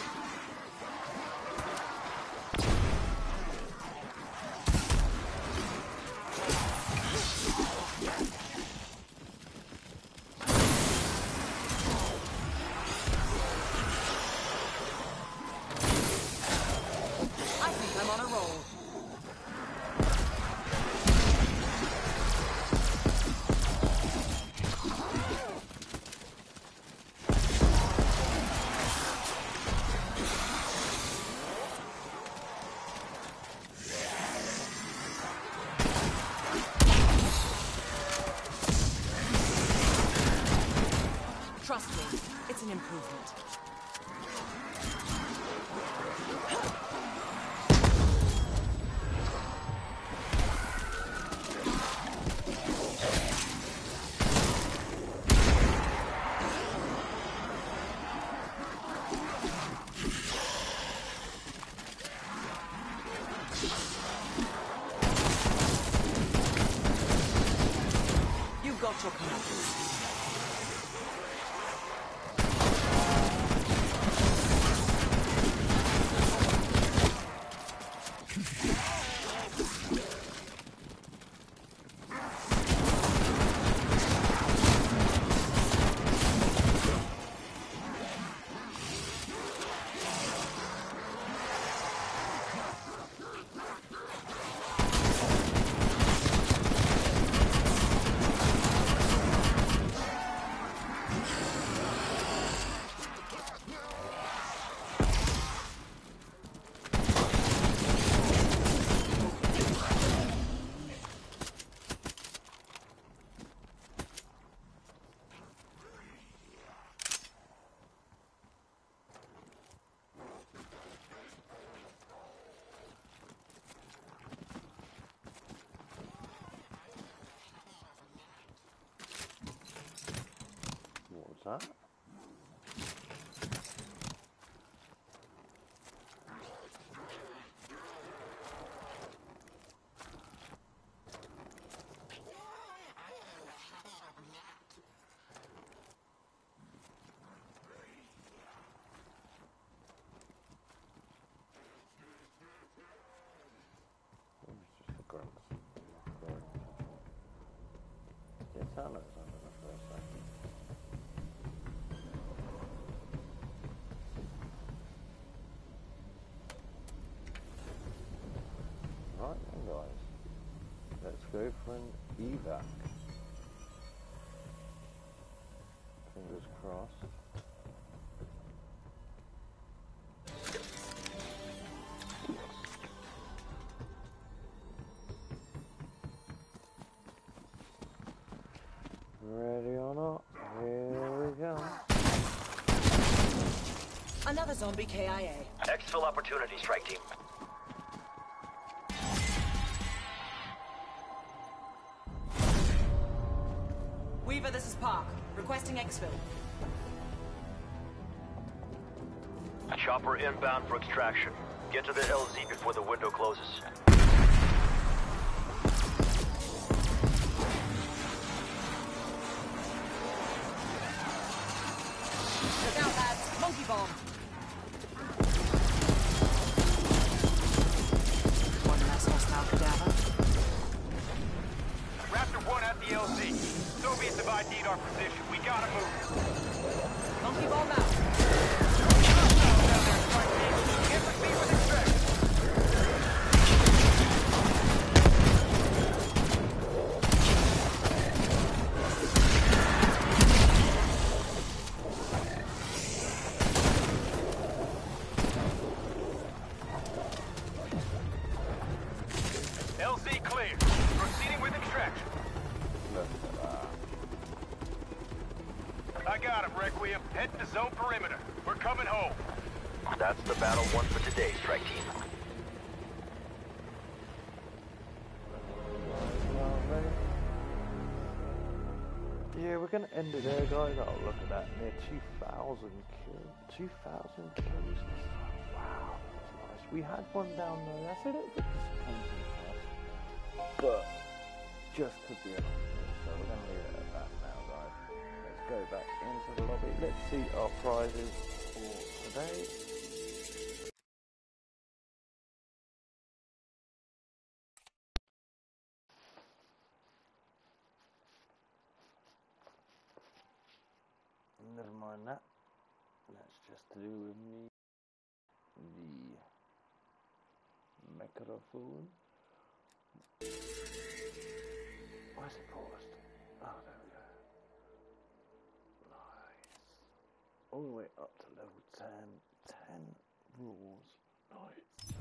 I think I'm on a roll. Trust me, it's an improvement. You've got your comeuppance. that? That looks under the first second. Right then guys, let's go for an evac. Fingers crossed. Ready or not, here we go. Another zombie KIA. Exfil opportunity, strike team. Weaver, this is Park. Requesting exfil. Chopper inbound for extraction. Get to the LZ before the window closes. Look out, lads. Monkey bomb. One less hostile cadaver. Raptor 1 at the LZ. Soviets have ID'd our position. We gotta move. Monkey bomb out. Get with me with extraction. LZ clear. Proceeding with extraction. I got him, Requiem. Heading to zone perimeter. We're coming home. That's the battle won for today, strike team. Yeah, we're gonna end it there, guys. Oh, look at that. Near 2,000 kills. 2,000 kills. Wow, that's nice. We had one down there. That's a little bit disappointing for us. But just could be enough. So we're gonna leave it at that now, guys. Let's go back into the lobby. Let's see our prizes for today. Never mind that. That's just to do with me. The microphone. Where's it paused? Oh, there we go. Nice. All the way up to level 10. 10 rules. Nice.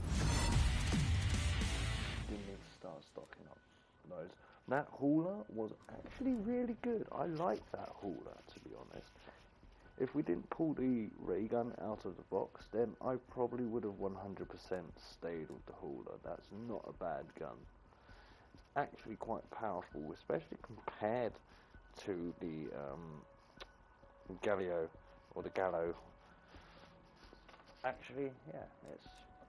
Didn't need to start stocking up loads. That hauler was actually really good. I like that hauler, to be honest. If we didn't pull the ray gun out of the box, then I probably would have 100% stayed with the hauler. That's not a bad gun. It's actually quite powerful, especially compared to the Galio, or the Gallo. Actually, yeah, it's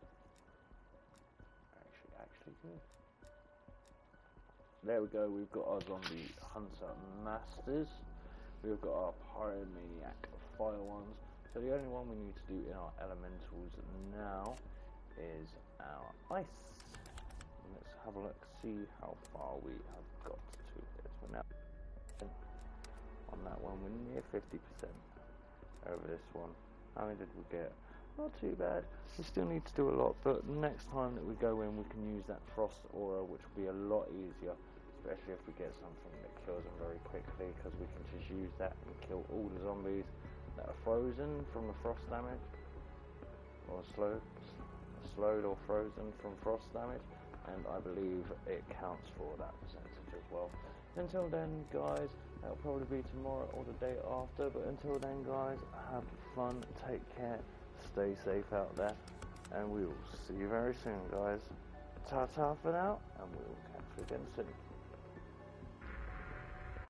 actually good. There we go, we've got our zombie hunter masters. We've got our pyromaniac fire ones. So the only one we need to do in our elementals now is our ice. Let's have a look, see how far we have got to it. We're now on that one, we're near 50% over this one. How many did we get? Not too bad. We still need to do a lot, but next time that we go in, we can use that frost aura, which will be a lot easier. Especially if we get something that kills them very quickly, because we can just use that and kill all the zombies that are frozen from the frost damage, or slowed or frozen from frost damage, and I believe it counts for that percentage as well. Until then, guys, that'll probably be tomorrow or the day after, but until then, guys, have fun, take care, stay safe out there, and we will see you very soon, guys. Ta-ta for now, and we will catch you again soon.